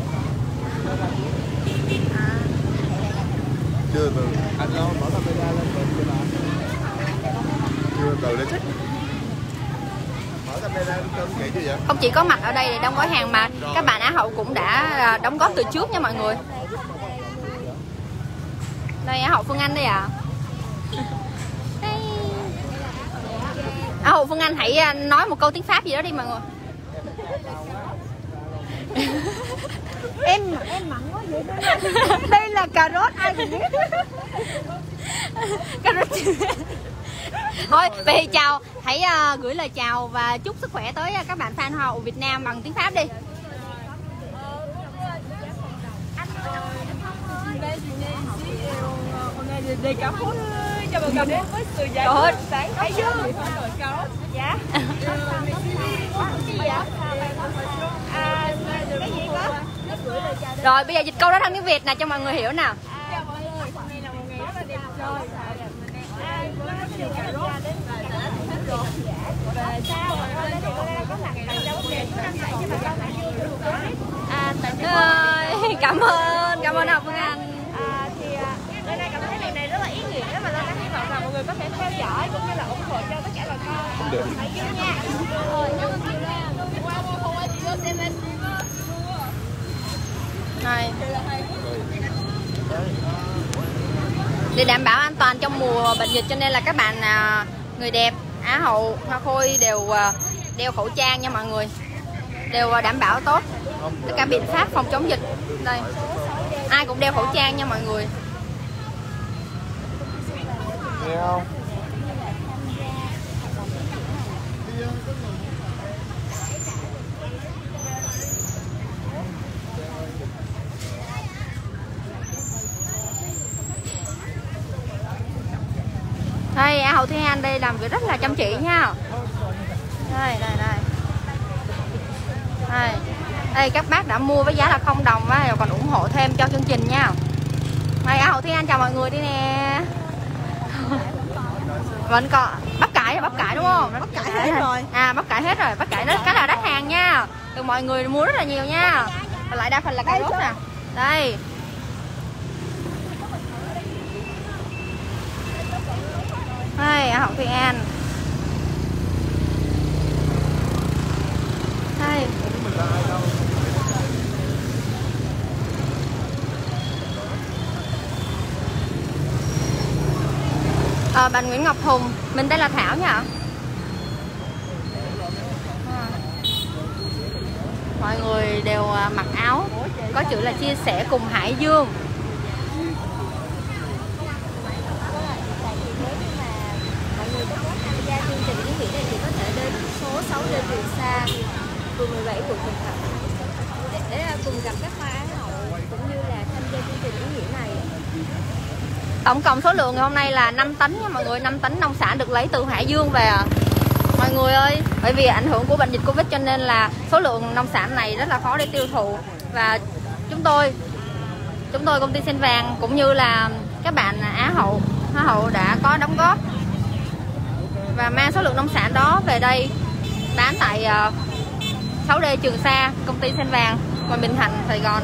Chưa từ. Anh đâu mở camera lên mình cho bạn. Chưa từ lên. Mở camera lên cân vậy chứ vậy? Không chỉ có mặt ở đây để đóng gói hàng mà rồi. Các bạn Á hậu cũng đã đóng góp từ trước nha mọi người. Đây Á hậu Phương Anh đây ạ. À. Á hậu Phương Anh hãy nói một câu tiếng Pháp gì đó đi mọi người. em em mặn quá vậy đây. Đây là cà rốt ai thì biết. Cà rốt. Thôi vậy thì chào, hãy uh, gửi lời chào và chúc sức khỏe tới uh, các bạn fan Hoa hậu Việt Nam bằng tiếng Pháp đi. Đi cả phút cho mọi người đến với sự giải quyết sáng thấy chưa? Dạ. Cái gì vậy? À, cái gì có? Rồi bây giờ dịch câu đó thành tiếng Việt nè cho mọi người hiểu nào. Chào mọi người, hôm nay là một ngày rất là đẹp trời. Ai có nhiều cà rốt và sao mà đến đây có mặt tại đâu về có đăng tải cho bà con Hải Dương. À, tại cảm ơn, cảm ơn Học Phương Anh. À, thì hôm nay cảm thấy việc này rất là ý nghĩa và Loan hy vọng là mọi người có thể theo dõi cũng như là ủng hộ cho tất cả bà con ở Hải Dương nha. Rồi, cảm ơn chị Loan. Này. Để đảm bảo an toàn trong mùa bệnh dịch cho nên là các bạn người đẹp Á hậu, Hoa Khôi đều đeo khẩu trang nha mọi người, đều đảm bảo tốt tất cả biện pháp phòng chống dịch. Đây, ai cũng đeo khẩu trang nha mọi người. Nghe không? Đây, Á hậu Thúy An đây làm việc rất là chăm chỉ nha. Đây, đây, đây. Đây, đây các bác đã mua với giá là không đồng á, còn ủng hộ thêm cho chương trình nha. Đây, Á hậu Thúy An chào mọi người đi nè. Vẫn còn bắp cải, bắp cải đúng không? Bắp cải hết rồi. À, bắp cải hết rồi, bắp cải rất khá là đắt hàng nha. Được mọi người mua rất là nhiều nha. Và lại đa phần là cà rốt nè. Đây. Đây, Á hậu Thúy An. Đây. À, bạn Nguyễn Ngọc Hùng, mình đây là Thảo nha. À. Mọi người đều mặc áo có chữ là chia sẻ cùng Hải Dương. Số sáu D Trường Sa, phường mười bảy, quận Bình Thạnh để, để cùng gặp các hoa Á hậu cũng như là tham gia chương trình ý nghĩa này. Tổng cộng số lượng ngày hôm nay là năm tấn nha mọi người, năm tấn nông sản được lấy từ Hải Dương về à. Mọi người ơi, bởi vì ảnh hưởng của bệnh dịch Covid cho nên là số lượng nông sản này rất là khó để tiêu thụ, và chúng tôi chúng tôi công ty Sen Vàng cũng như là các bạn Á hậu, Hoa hậu đã có đóng góp và mang số lượng nông sản đó về đây bán tại uh, sáu D Trường Sa, công ty Sen Vàng, quận Bình Thạnh, Sài Gòn.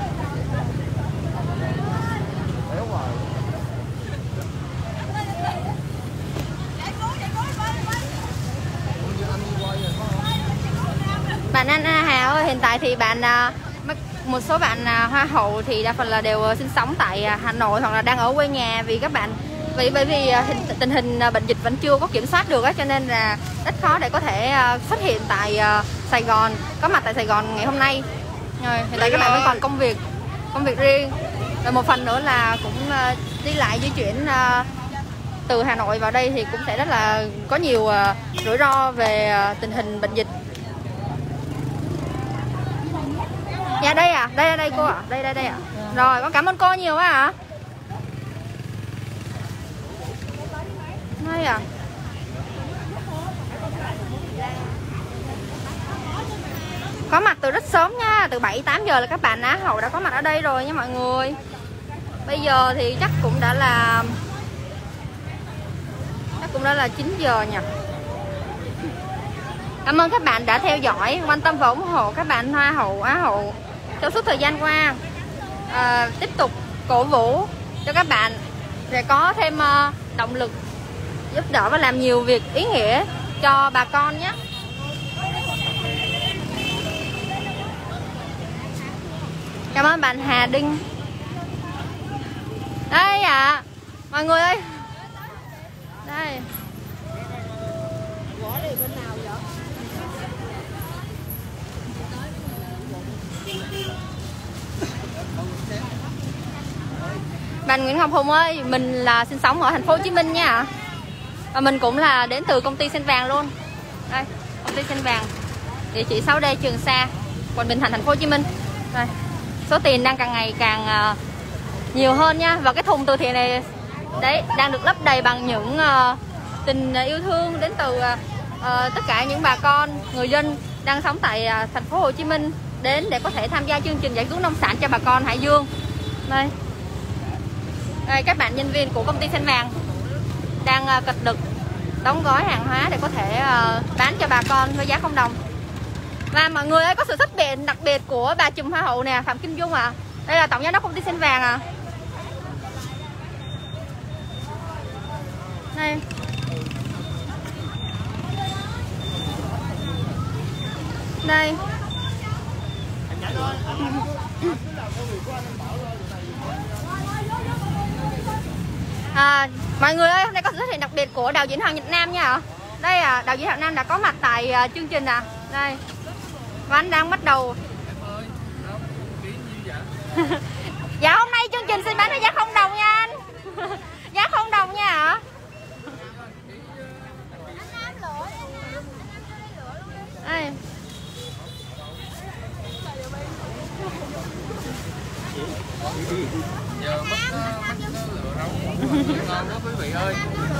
Bạn Anh Hà ơi, hiện tại thì bạn một số bạn Hoa hậu thì đa phần là đều sinh sống tại Hà Nội hoặc là đang ở quê nhà, vì các bạn vì bởi vì hình, tình hình bệnh dịch vẫn chưa có kiểm soát được á, cho nên là rất khó để có thể xuất hiện tại Sài Gòn, có mặt tại Sài Gòn ngày hôm nay. Rồi hiện tại các bạn vẫn còn công việc công việc riêng, và một phần nữa là cũng đi lại di chuyển từ Hà Nội vào đây thì cũng sẽ rất là có nhiều rủi ro về tình hình bệnh dịch. Dạ đây à, đây đây cô ạ, à. đây đây đây ạ. À. Rồi, con cảm ơn cô nhiều quá ạ. À. Đây à. Có mặt từ rất sớm nha, từ bảy tám giờ là các bạn Á hậu đã có mặt ở đây rồi nha mọi người. Bây giờ thì chắc cũng đã là chắc cũng đã là chín giờ nhỉ. Cảm ơn các bạn đã theo dõi, quan tâm và ủng hộ các bạn Hoa hậu, Á hậu trong suốt thời gian qua. À, tiếp tục cổ vũ cho các bạn để có thêm uh, động lực giúp đỡ và làm nhiều việc ý nghĩa cho bà con nhé. Cảm ơn bạn Hà Đinh. Đây ạ, à, mọi người ơi. Đây. Gõ đi bên nào vậy? Bạn Nguyễn Ngọc Hùng ơi, mình là sinh sống ở thành phố Hồ Chí Minh nha. Và mình cũng là đến từ công ty Sen Vàng luôn. Đây, công ty Sen Vàng. Địa chỉ sáu D Trường Sa, quận Bình Thạnh, thành phố Hồ Chí Minh. Đây. Số tiền đang càng ngày càng uh, nhiều hơn nha. Và cái thùng từ thiện này đấy đang được lấp đầy bằng những uh, tình yêu thương đến từ uh, uh, tất cả những bà con, người dân đang sống tại uh, thành phố Hồ Chí Minh đến để có thể tham gia chương trình giải cứu nông sản cho bà con Hải Dương. Đây. Đây, các bạn nhân viên của công ty Sen Vàng đang uh, cật lực đóng gói hàng hóa để có thể uh, bán cho bà con với giá không đồng. Và mọi người ơi, có sự xuất hiện đặc biệt của bà trùm Hoa hậu nè, Phạm Kim Dung à. Đây là tổng giám đốc công ty Sen Vàng à. Đây. Đây. À, mọi người ơi, hôm nay có sự xuất hiện đặc biệt của đạo diễn Hoàng Nhật Nam nha. Đây à, đạo diễn Hạo Nam đã có mặt tại uh, chương trình à. Đây. Và anh đang bắt đầu. Dạ hôm nay chương trình xin bán với giá không đồng nha anh. Giá không đồng nha ạ. Đây. Giờ mất mất lửa rau ngon đó quý vị ơi.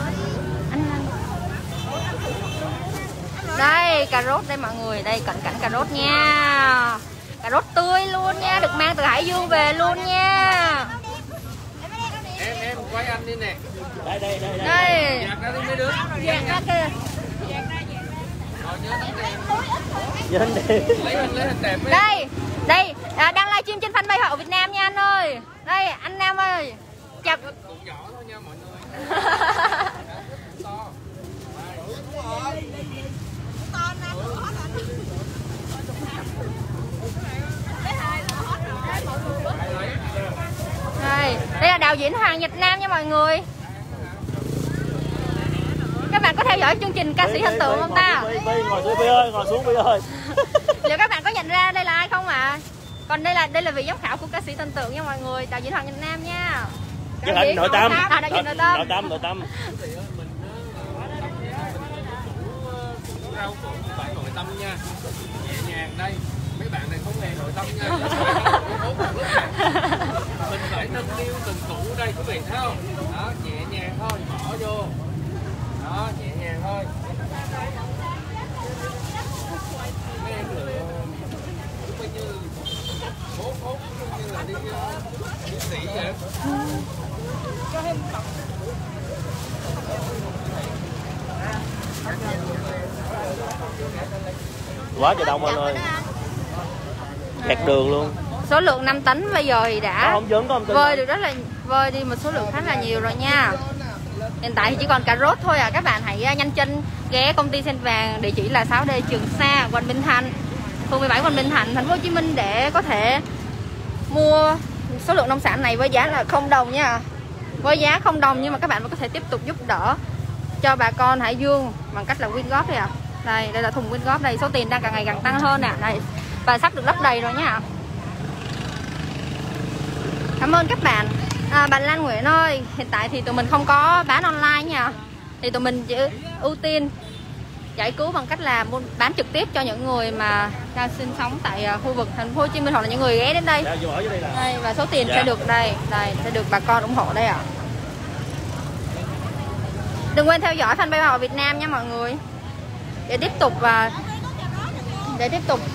Đây cà rốt đây mọi người, đây cận cảnh cà rốt nha. Cà rốt tươi luôn nha, được mang từ Hải Dương về luôn nha. Em em quay anh đi nè. Đây đây đây đây. Đây. Dạt ra đi mấy đứa. Dạt ra kìa. Rồi nhớ tấm đèn. Nhớ đi. Lấy hình lấy hình đẹp đi. Đây, đây à, đang livestream trên fanpage Hậu Việt Nam nha anh ơi. Đây anh Nam ơi. Chào. Cũng nhỏ thôi nha mọi người. To. Đây, đây là đạo diễn Hoàng Nhật Nam nha mọi người. Các bạn có theo dõi chương trình Ca sĩ Hình Tượng không ta? Bi, Bi, ngồi xuống Bi ơi, ngồi xuống Bi ơi. Liệu các bạn có nhận ra đây là ai không ạ? À? Còn đây là đây là vị giám khảo của Ca sĩ Hình Tượng nha mọi người, đạo diễn Hoàng Nhật Nam nha. Chứ hình nội tâm. À, đạo diễn nội tâm. Nội tâm, nội tâm. Rau củ phải nội tâm nha. Nhẹ nhàng đây. Mấy bạn này không hề nội tâm nha. Mình phải nâng niu từng củ đây quý vị thấy không? Đó, nhẹ nhàng thôi, bỏ vô. Đó, nhẹ nhàng thôi. Mấy em lựa giống như hốt hốt như là đi đi sĩ vậy. Cho thêm tập. Quá trời đông anh ơi. Kẹt đường luôn. Số lượng năm tấn bây giờ thì đã không dấn không vơi được rất là vơi đi một số lượng khá là nhiều rồi nha. Hiện tại thì chỉ còn cà rốt thôi à. Các bạn hãy nhanh chân ghé công ty Sen Vàng, địa chỉ là sáu D Trường Sa, quận Bình Thạnh, phường mười bảy quận Bình Thạnh, thành phố Hồ Chí Minh để có thể mua số lượng nông sản này với giá là không đồng nha. Với giá không đồng nhưng mà các bạn vẫn có thể tiếp tục giúp đỡ cho bà con Hải Dương bằng cách là quyên góp đây ạ. À. Đây, đây là thùng quyên góp đây, số tiền đang càng ngày càng tăng hơn nè. À. Đây, và sắp được lấp đầy rồi nha. Cảm ơn các bạn. À, bạn Lan Nguyễn ơi, hiện tại thì tụi mình không có bán online nha. Thì tụi mình chỉ ưu tiên giải cứu bằng cách là bán trực tiếp cho những người mà đang sinh sống tại khu vực thành phố Hồ Chí Minh hoặc là những người ghé đến đây. Đây và số tiền dạ. sẽ được đây, đây sẽ được bà con ủng hộ đây ạ. À. Đừng quên theo dõi fanpage Hậu Việt Nam nha mọi người. Để tiếp tục và để tiếp tục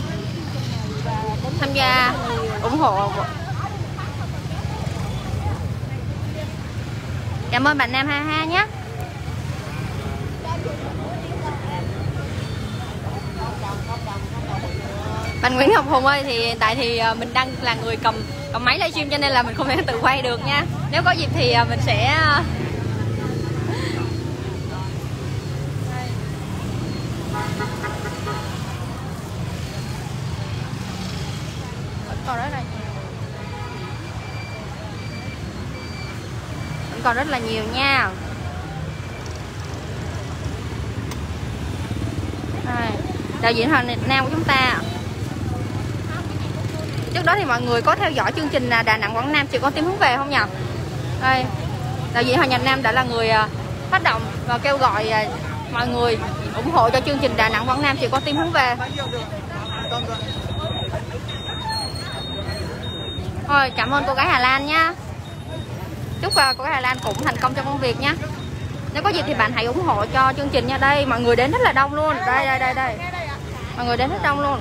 tham gia ủng hộ. Cảm ơn bạn Nam ha ha nhé. Bạn Nguyễn Ngọc Hùng ơi, thì hiện tại thì mình đang là người cầm cầm máy livestream cho nên là mình không thể tự quay được nha. Nếu có dịp thì mình sẽ còn rất là nhiều. Vẫn còn rất là nhiều nha. Đây, đạo diễn Hoàng Nhật Nam của chúng ta. Trước đó thì mọi người có theo dõi chương trình Đà Nẵng Quảng Nam Chị Con Tim Hướng Về không nhỉ? Đây, đạo diễn Hoàng Nhật Nam đã là người phát động và kêu gọi mọi người ủng hộ cho chương trình Đà Nẵng Quảng Nam Chị Con Tim Hướng Về. Thôi, cảm ơn cô gái Hà Lan nha. Chúc cô gái Hà Lan cũng thành công trong công việc nha. Nếu có dịp thì bạn hãy ủng hộ cho chương trình nha. Đây, mọi người đến rất là đông luôn. Đây, đây, đây, đây. Mọi người đến rất đông luôn.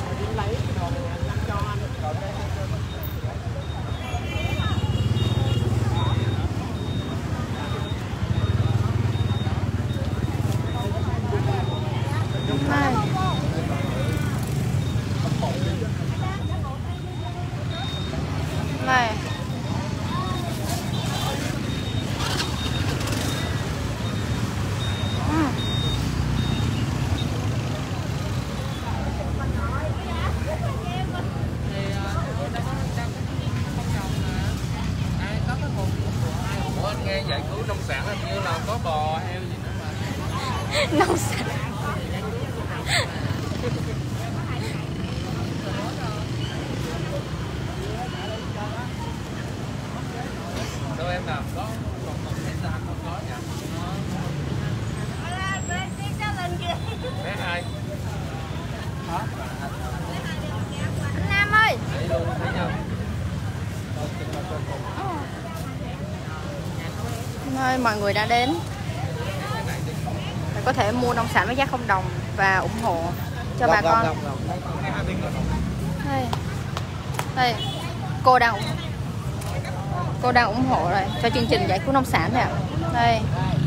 Đây. Đây. Ủa anh nghe giải cứu nông sản hình như là có bò heo gì nữa mà. Nông sản. Đâu em nào có còn còn thấy sao không có nhỉ? Bé hai. Hả? Anh Nam ơi. Thấy luôn thấy nhau. Ơi, mọi người đã đến để có thể mua nông sản với giá không đồng và ủng hộ cho bà con. Đây. Đây. Cô đang cô đang ủng hộ rồi cho chương trình giải cứu nông sản nè. Đây.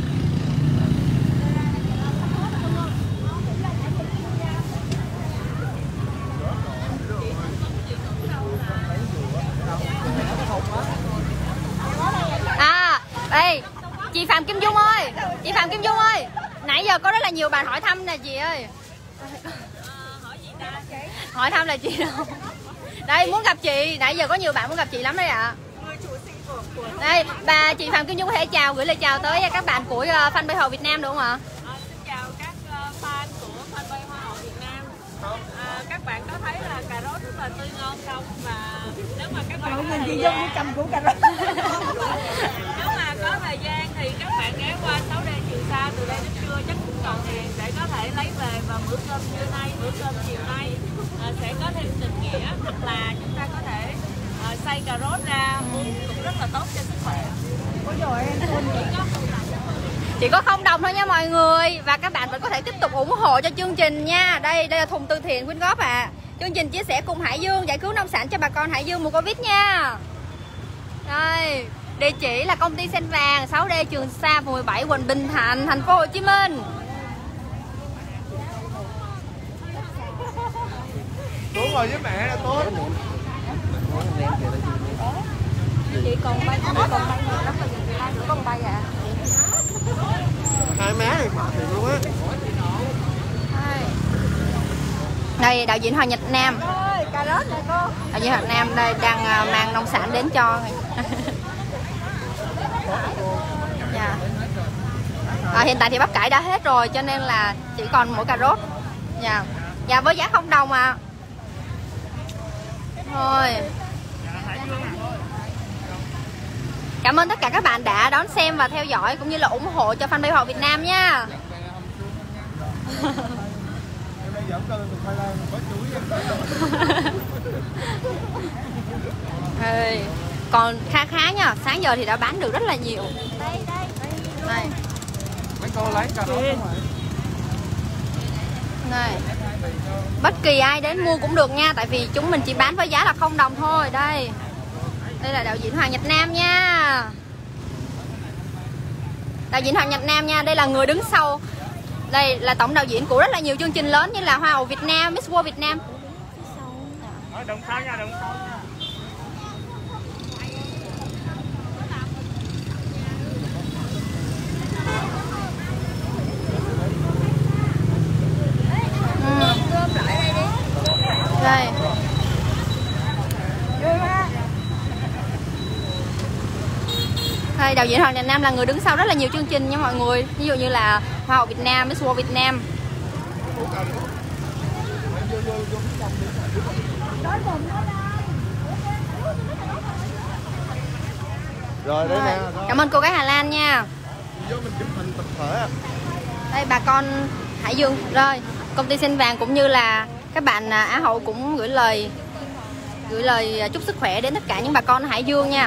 À, đây, chị Phạm Kim Dung ơi, chị Phạm Kim Dung ơi, nãy giờ có rất là nhiều bạn hỏi thăm nè chị ơi. Hỏi thăm là chị đâu? Đây, muốn gặp chị, nãy giờ có nhiều bạn muốn gặp chị lắm đấy ạ. Đây, bà chị Phạm Kim Dung có thể chào, gửi lời chào tới các bạn của fanpage Hoa Hậu Việt Nam được không ạ? À, xin chào các uh, fan của fanpage Hoa Hậu Việt Nam. À, các bạn có thấy là cà rốt rất là tươi ngon không? Và nếu mà các bạn có thời gian, cầm củ cà rốt. nếu mà có thời gian thì các bạn ghé qua sáu D Trường Sa, từ đây đến trưa chắc cũng còn hàng để có thể lấy về vào bữa cơm trưa nay, bữa cơm chiều nay à, sẽ có thêm tình nghĩa, hoặc là chúng ta có thể à, xay cà rốt ra uống cũng rất là tốt cho sức khỏe. Ôi trời ơi, em thôn Chỉ có Chỉ có không đồng thôi nha mọi người. Và các bạn vẫn có thể tiếp tục ủng hộ cho chương trình nha. Đây, đây là thùng từ thiện quyên góp à. Chương trình chia sẻ cùng Hải Dương giải cứu nông sản cho bà con Hải Dương mùa Covid nha. Đây, địa chỉ là công ty Sen Vàng, sáu D Trường Sa, phường mười bảy, quận Bình Thạnh, thành phố Hồ Chí Minh. Tuấn ngồi với mẹ là tốt. Chị còn bay, còn bay nhiều lắm mà chị lai nữa con bay à. Hai má thì mệt thiệt luôn á. Đây, đạo diễn Hoàng Nhật Nam. ơi, cà rốt nè cô. Đạo diễn Hoàng Nam đây đang mang nông sản đến cho. Dạ. À, hiện tại thì bắp cải đã hết rồi cho nên là chỉ còn mỗi cà rốt. Dạ. Dạ, với giá không đồng à. Thôi. Cảm ơn tất cả các bạn đã đón xem và theo dõi cũng như là ủng hộ cho fanpage Hoa Hậu Việt Nam nha. Ê, còn khá khá nha, sáng giờ thì đã bán được rất là nhiều. Đây, đây. Đây. Mấy cô lấy cà rốt không ạ? Này. Bất kỳ ai đến mua cũng được nha, tại vì chúng mình chỉ bán với giá là không đồng thôi. Đây. Đây là đạo diễn Hoàng Nhật Nam nha. Đạo diễn Hoàng Nhật Nam nha, đây là người đứng sau. Đây là tổng đạo diễn của rất là nhiều chương trình lớn như là Hoa hậu Việt Nam, Miss World Việt Nam. Đồng sau nha, đồng sau nha. Đây. Đây, đạo diễn Hoàng Nhật Nam là người đứng sau rất là nhiều chương trình nha mọi người. Ví dụ như là Hoa hậu Việt Nam, Miss World Việt Nam. Rồi đây nè. Cảm ơn cô gái Hà Lan nha. Vô mình chụp hình tập thể. Đây bà con Hải Dương rồi, công ty Sen Vàng cũng như là các bạn Á hậu cũng gửi lời gửi lời chúc sức khỏe đến tất cả những bà con ở Hải Dương nha.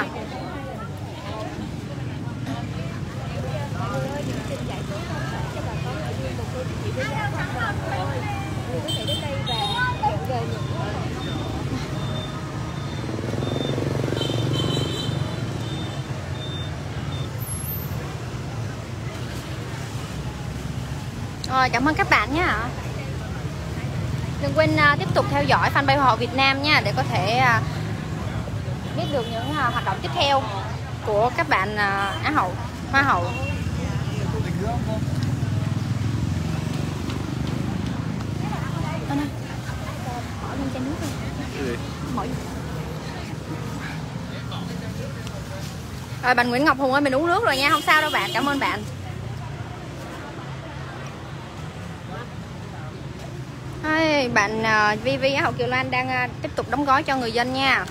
Rồi, cảm ơn các bạn nha. Đừng quên uh, tiếp tục theo dõi fanpage Hoa hậu Việt Nam nha, để có thể uh, biết được những uh, hoạt động tiếp theo của các bạn uh, Á hậu, Hoa hậu. Rồi, bạn Nguyễn Ngọc Hùng ơi, mình uống nước rồi nha, không sao đâu bạn, cảm ơn bạn. ơi, bạn uh, Vi Vi Á hậu Kiều Lan đang uh, tiếp tục đóng gói cho người dân nha.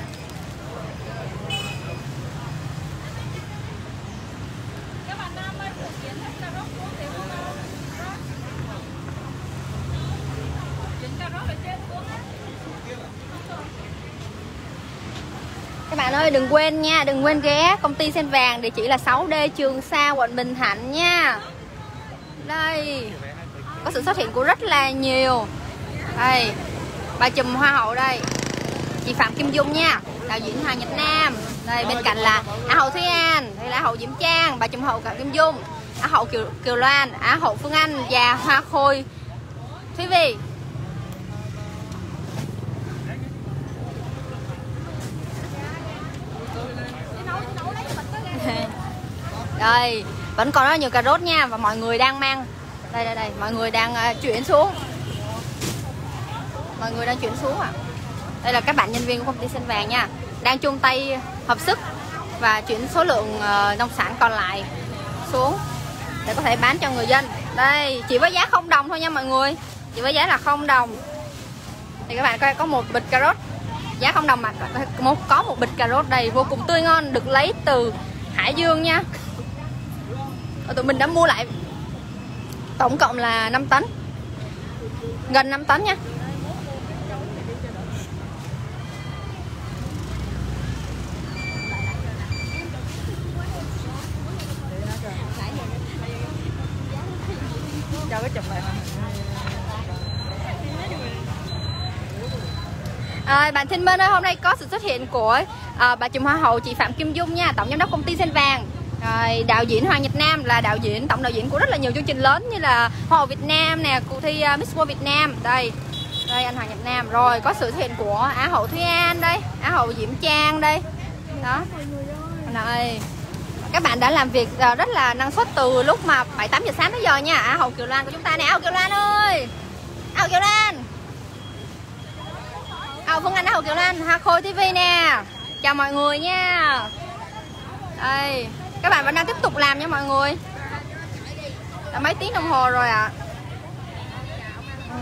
Các bạn ơi đừng quên nha, đừng quên ghé công ty Sen Vàng, địa chỉ là sáu D Trường Sa, quận Bình Thạnh nha. Đây có sự xuất hiện của rất là nhiều. Đây bà chùm hoa hậu đây, chị Phạm Kim Dung nha, đạo diễn Hoàng Nhật Nam. Đây bên cạnh là Á hậu Thúy An, đây là Á hậu Diễm Trang, bà chùm hậu Phạm Kim Dung, Á hậu Kiều, Kiều Loan, Á hậu Phương Anh và Hoa Khôi Thúy Vi. Đây vẫn còn rất là nhiều cà rốt nha, và mọi người đang mang đây đây đây mọi người đang uh, chuyển xuống, mọi người đang chuyển xuống ạ. À. Đây là các bạn nhân viên của công ty Sen Vàng nha, đang chung tay hợp sức và chuyển số lượng uh, nông sản còn lại xuống để có thể bán cho người dân. Đây chỉ với giá không đồng thôi nha mọi người, chỉ với giá là không đồng. Thì các bạn coi có một bịch cà rốt giá không đồng, mà một có một bịch cà rốt đây vô cùng tươi ngon, được lấy từ Hải Dương nha. Và tụi mình đã mua lại tổng cộng là năm tấn, gần năm tấn nha. Cho cái chụp lại à, bạn Thinh Minh ơi, hôm nay có sự xuất hiện của à, bà chùm hoa hậu chị Phạm Kim Dung nha, tổng giám đốc công ty Sen Vàng. Rồi, đạo diễn Hoàng Nhật Nam là đạo diễn, tổng đạo diễn của rất là nhiều chương trình lớn như là Hoa hậu Việt Nam nè, cuộc thi uh, Miss World Việt Nam. Đây, đây anh Hoàng Nhật Nam. Rồi có sự xuất hiện của Á hậu Thúy An đây, Á hậu Diễm Trang đây. Đó. Này, các bạn đã làm việc uh, rất là năng suất từ lúc mà bảy tám giờ sáng tới giờ nha. Á hậu Kiều Lan của chúng ta nè, Á hậu Kiều Lan ơi. Á hậu Kiều Lan. Á hậu Phương Anh, Á hậu Kiều Lan, Hoa Khôi ti vi nè. Chào mọi người nha. Đây, các bạn vẫn đang tiếp tục làm nha mọi người. Đã mấy tiếng đồng hồ rồi ạ. À. Ừ.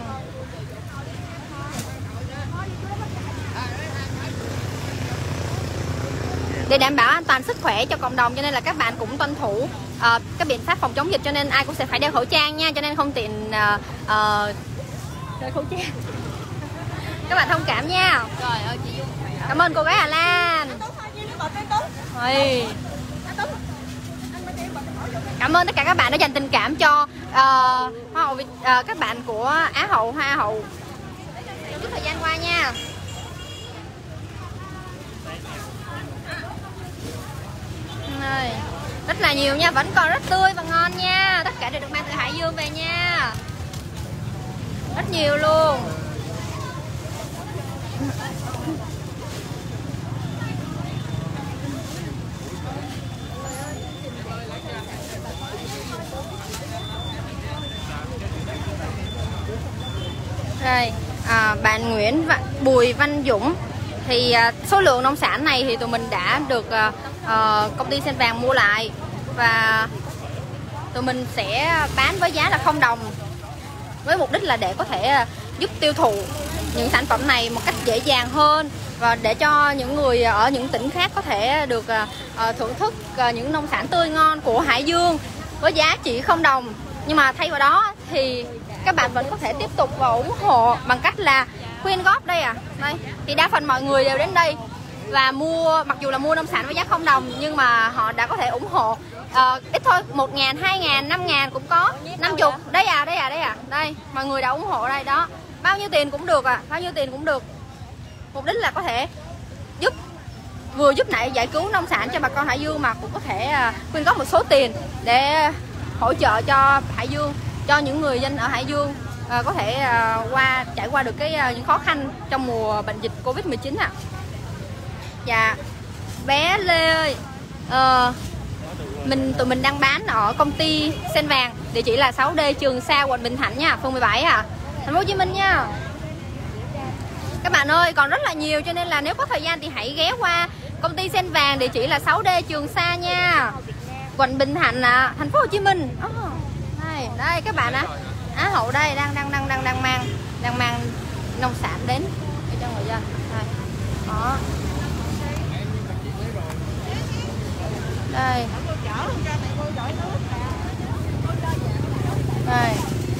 Để đảm bảo an toàn sức khỏe cho cộng đồng cho nên là các bạn cũng tuân thủ uh, các biện pháp phòng chống dịch, cho nên ai cũng sẽ phải đeo khẩu trang nha, cho nên không tiện uh, uh, đeo khẩu trang. Các bạn thông cảm nha. Trời ơi chị Dung. Cảm ơn cô gái Hà Lan. Ôi. Cảm ơn tất cả các bạn đã dành tình cảm cho uh, Hoa hậu Việt, uh, các bạn của Á hậu, Hoa hậu chút thời gian qua nha. Đây, rất là nhiều nha, vẫn còn rất tươi và ngon nha. Tất cả đều được mang từ Hải Dương về nha. Rất nhiều luôn. Đây, à, bạn Nguyễn Văn, Bùi Văn Dũng thì à, số lượng nông sản này thì tụi mình đã được à, à, công ty Sen Vàng mua lại và tụi mình sẽ bán với giá là không đồng, với mục đích là để có thể à, giúp tiêu thụ những sản phẩm này một cách dễ dàng hơn và để cho những người ở những tỉnh khác có thể được à, à, thưởng thức à, những nông sản tươi ngon của Hải Dương với giá chỉ không đồng. Nhưng mà thay vào đó thì các bạn vẫn có thể tiếp tục và ủng hộ bằng cách là quyên góp đây à. Đây, thì đa phần mọi người đều đến đây và mua, mặc dù là mua nông sản với giá không đồng nhưng mà họ đã có thể ủng hộ uh, ít thôi, một ngàn, hai ngàn, năm ngàn cũng có, năm mươi. Đây à, đây à, đây à. Đây, mọi người đã ủng hộ đây đó. Bao nhiêu tiền cũng được à, bao nhiêu tiền cũng được. Mục đích là có thể giúp, vừa giúp lại giải cứu nông sản cho bà con Hải Dương mà cũng có thể uh, quyên góp một số tiền để hỗ trợ cho Hải Dương, cho những người dân ở Hải Dương uh, có thể uh, qua trải qua được cái uh, những khó khăn trong mùa bệnh dịch Covid mười chín ạ. À. Dạ, bé Lê ơi, uh, mình tụi mình đang bán ở công ty Sen Vàng, địa chỉ là sáu D Trường Sa, quận Bình Thạnh nha, phường mười bảy à, thành phố Hồ Chí Minh nha. Các bạn ơi, còn rất là nhiều cho nên là nếu có thời gian thì hãy ghé qua công ty Sen Vàng, địa chỉ là sáu D Trường Sa nha, quận Bình Thạnh à, thành phố Hồ Chí Minh. Oh, đây, đây các bạn ạ. À. Á hậu đây đang đang đang đang đang mang đang mang nông sản đến cho người dân. Đây. Đó. Đây. Đây.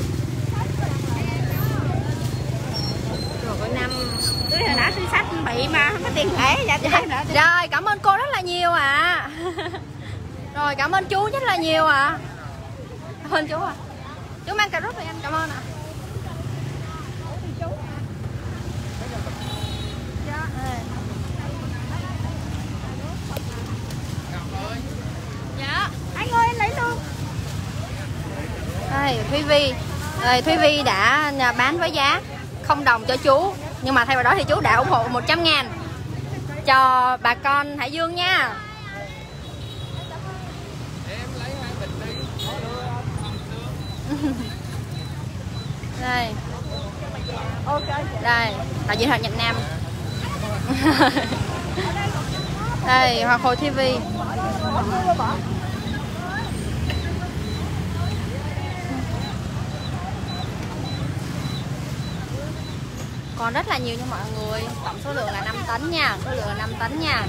Rồi có năm. Tôi hồi nãy tôi sách bị mà không có tiền lẻ. Dạ, dạ. Rồi cảm ơn cô rất là nhiều ạ. À. Rồi cảm ơn chú rất là nhiều ạ. À. Cảm ơn chú ạ. À. Chú mang cà rốt cho em, cảm ơn ạ. À. Dạ. Anh ơi anh lấy luôn. Đây Thúy Vi. Đây, Thúy Vi đã bán với giá không đồng cho chú. Nhưng mà thay vào đó thì chú đã ủng hộ một trăm ngàn cho bà con Hải Dương nha. Đây. Đây, đại diện Hoàng Nhật Nam. Đây, Hoa Khôi ti vi. Còn rất là nhiều nha mọi người. Tổng số lượng là năm tấn nha. Số lượng là năm tấn nha.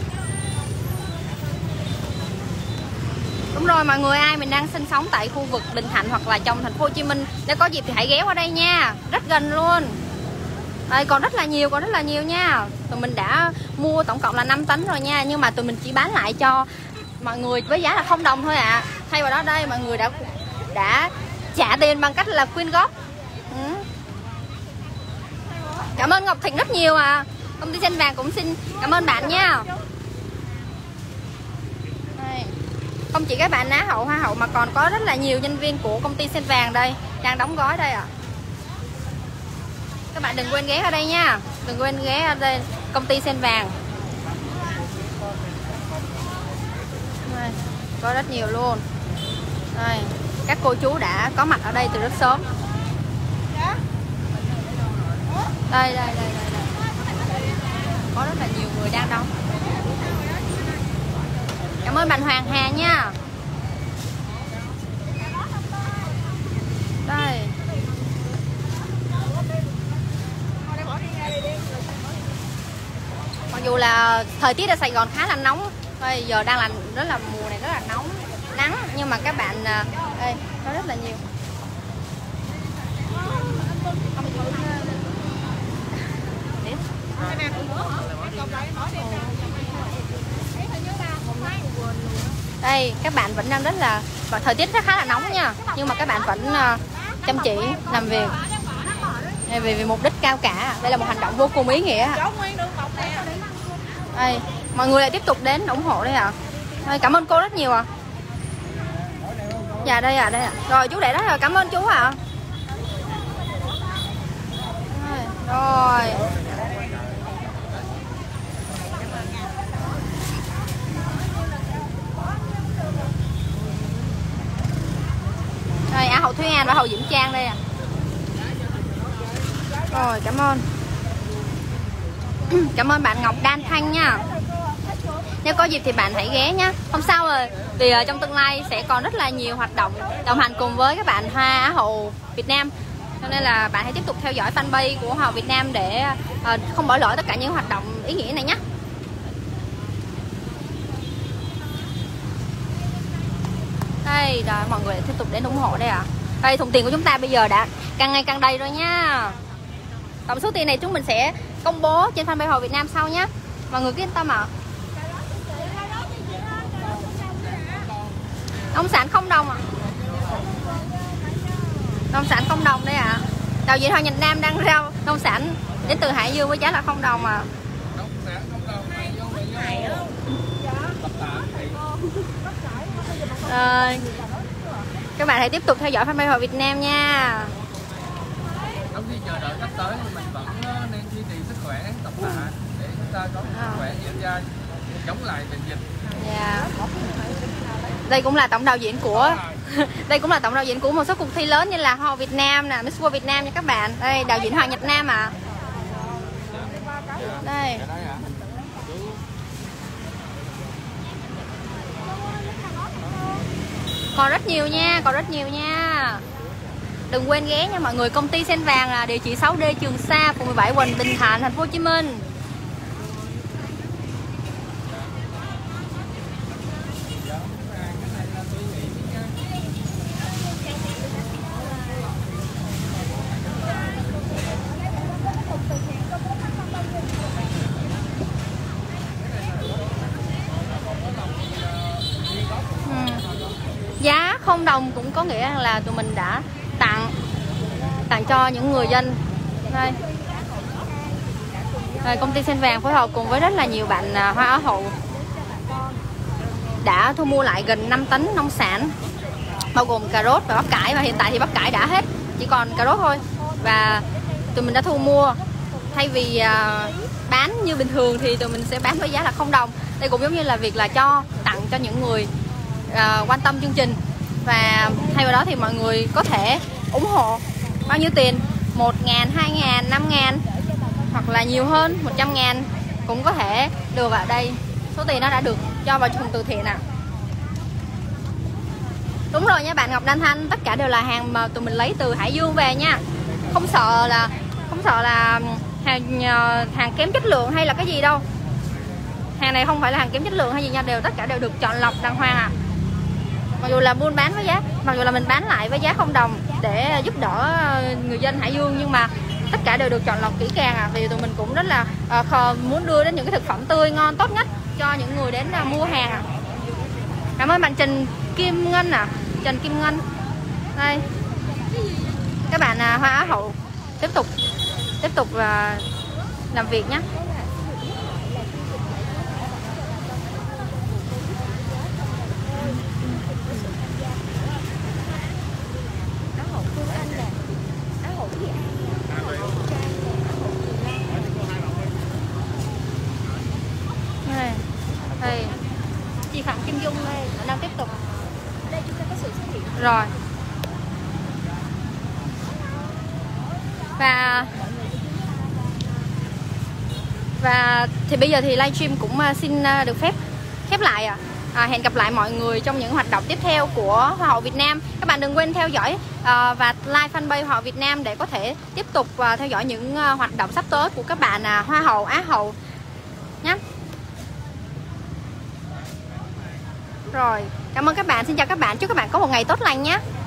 Đúng rồi mọi người, ai mình đang sinh sống tại khu vực Bình Thạnh hoặc là trong thành phố Hồ Chí Minh, nếu có dịp thì hãy ghé qua đây nha. Rất gần luôn. Đây, còn rất là nhiều, còn rất là nhiều nha. Tụi mình đã mua tổng cộng là năm tấn rồi nha. Nhưng mà tụi mình chỉ bán lại cho mọi người với giá là không đồng thôi ạ. À. Thay vào đó đây mọi người đã đã trả tiền bằng cách là quyên góp. Ừ. Cảm ơn Ngọc Thịnh rất nhiều à. Công ty Sen Vàng cũng xin cảm ơn bạn nha. Đây. Không chỉ các bạn á hậu hoa hậu mà còn có rất là nhiều nhân viên của công ty Sen Vàng đây đang đóng gói đây ạ. À. Các bạn đừng quên ghé ở đây nha. Đừng quên ghé ở đây công ty Sen Vàng. Đây. Có rất nhiều luôn. Đây. Các cô chú đã có mặt ở đây từ rất sớm. Đây, đây, đây, đây, đây. Có rất là nhiều người đang đóng. Cảm ơn bạn Hoàng Hà nha. Đây. Mặc dù là thời tiết ở Sài Gòn khá là nóng. Bây giờ đang là rất là mùa này rất là nóng, nắng, nhưng mà các bạn đây có rất là nhiều. Đây các bạn vẫn đang rất là và thời tiết rất khá là nóng nha, nhưng mà các bạn vẫn uh, chăm chỉ làm việc đây, vì, vì mục đích cao cả. Đây là một hành động vô cùng ý nghĩa. Đây mọi người lại tiếp tục đến ủng hộ đây ạ. À. Cảm ơn cô rất nhiều ạ. À. Dạ đây ạ, à, đây ạ. À. Rồi chú để đó rồi, cảm ơn chú ạ. À. Rồi. Đây, Á Hậu Thúy An và Hậu Diễm Trang đây à. Rồi, cảm ơn. Cảm ơn bạn Ngọc Đan Thanh nha. Nếu có dịp thì bạn hãy ghé nhé. Không sao rồi, vì uh, trong tương lai sẽ còn rất là nhiều hoạt động đồng hành cùng với các bạn Hoa Á Hậu Việt Nam. Cho nên là bạn hãy tiếp tục theo dõi fanpage của Hoa Hậu Việt Nam để uh, không bỏ lỡ tất cả những hoạt động ý nghĩa này nhé. Đây, rồi mọi người tiếp tục đến ủng hộ đây ạ. À. Đây, thùng tiền của chúng ta bây giờ đã càng ngày càng đầy rồi nha. Tổng số tiền này chúng mình sẽ công bố trên fanpage Hoa Hậu Việt Nam sau nhé. Mọi người cứ yên tâm ạ. À. Nông sản không đồng ạ. À. Nông sản không đồng đây ạ. À. Đạo diễn Hoàng Nhật Nam đang rao nông sản đến từ Hải Dương với giá là không đồng à. Rồi. Các bạn hãy tiếp tục theo dõi fanpage Hoa Hậu Việt Nam nha. Trong khi chờ đợi khách tới thì mình vẫn nên duy trì sức khỏe, tập tạ để chúng ta có sức khỏe diễn ra chống lại bệnh dịch. Yeah. Đây cũng là tổng đạo diễn của đây cũng là tổng đạo diễn của một số cuộc thi lớn như là Hoa Hậu Việt Nam nè, Miss World Việt Nam nha các bạn. Đây đạo diễn Hoàng Nhật Nam à. Đây. Còn rất nhiều nha, còn rất nhiều nha. đừng quên ghé nha mọi người. Công ty Sen Vàng là địa chỉ sáu D Trường Sa, phường mười bảy, quận Bình Thạnh, thành phố Hồ Chí Minh. Giá không đồng cũng có nghĩa là tụi mình đã tặng tặng cho những người dân. Đây. Đây, công ty Sen Vàng phối hợp cùng với rất là nhiều bạn hoa Á hậu đã thu mua lại gần năm tấn nông sản, bao gồm cà rốt và bắp cải, và hiện tại thì bắp cải đã hết, chỉ còn cà rốt thôi. Và tụi mình đã thu mua, thay vì uh, bán như bình thường thì tụi mình sẽ bán với giá là không đồng. Đây cũng giống như là việc là cho tặng cho những người uh, quan tâm chương trình. Và thay vào đó thì mọi người có thể ủng hộ bao nhiêu tiền, một ngàn, hai ngàn, năm ngàn hoặc là nhiều hơn, một trăm ngàn cũng có thể đưa vào đây. Số tiền đó đã được cho vào trường từ thiện ạ. À. Đúng rồi nha bạn Ngọc Đan Thanh, tất cả đều là hàng mà tụi mình lấy từ Hải Dương về nha. Không sợ là không sợ là hàng hàng kém chất lượng hay là cái gì đâu. Hàng này không phải là hàng kém chất lượng hay gì nha, đều tất cả đều được chọn lọc đàng hoàng à. Mặc dù là buôn bán với giá, mặc dù là mình bán lại với giá không đồng để giúp đỡ người dân Hải Dương, nhưng mà tất cả đều được chọn lọc kỹ càng à. Vì tụi mình cũng rất là uh, muốn đưa đến những cái thực phẩm tươi ngon tốt nhất cho những người đến uh, mua hàng à. Cảm ơn bạn Trần Kim Ngân à, Trần Kim Ngân. Đây. Các bạn uh, hoa Á hậu tiếp tục tiếp tục uh, làm việc nhé. Đây. Chị Phạm Kim Dung đây đang tiếp tục. Đây chúng ta có sự xuất hiện rồi. Và và thì bây giờ thì livestream cũng xin được phép khép lại à. À, hẹn gặp lại mọi người trong những hoạt động tiếp theo của Hoa hậu Việt Nam. Các bạn đừng quên theo dõi à, và like fanpage Hoa hậu Việt Nam để có thể tiếp tục à, theo dõi những à, hoạt động sắp tới của các bạn à, Hoa hậu, Á hậu nhé. Rồi, cảm ơn các bạn, xin chào các bạn, chúc các bạn có một ngày tốt lành nhé.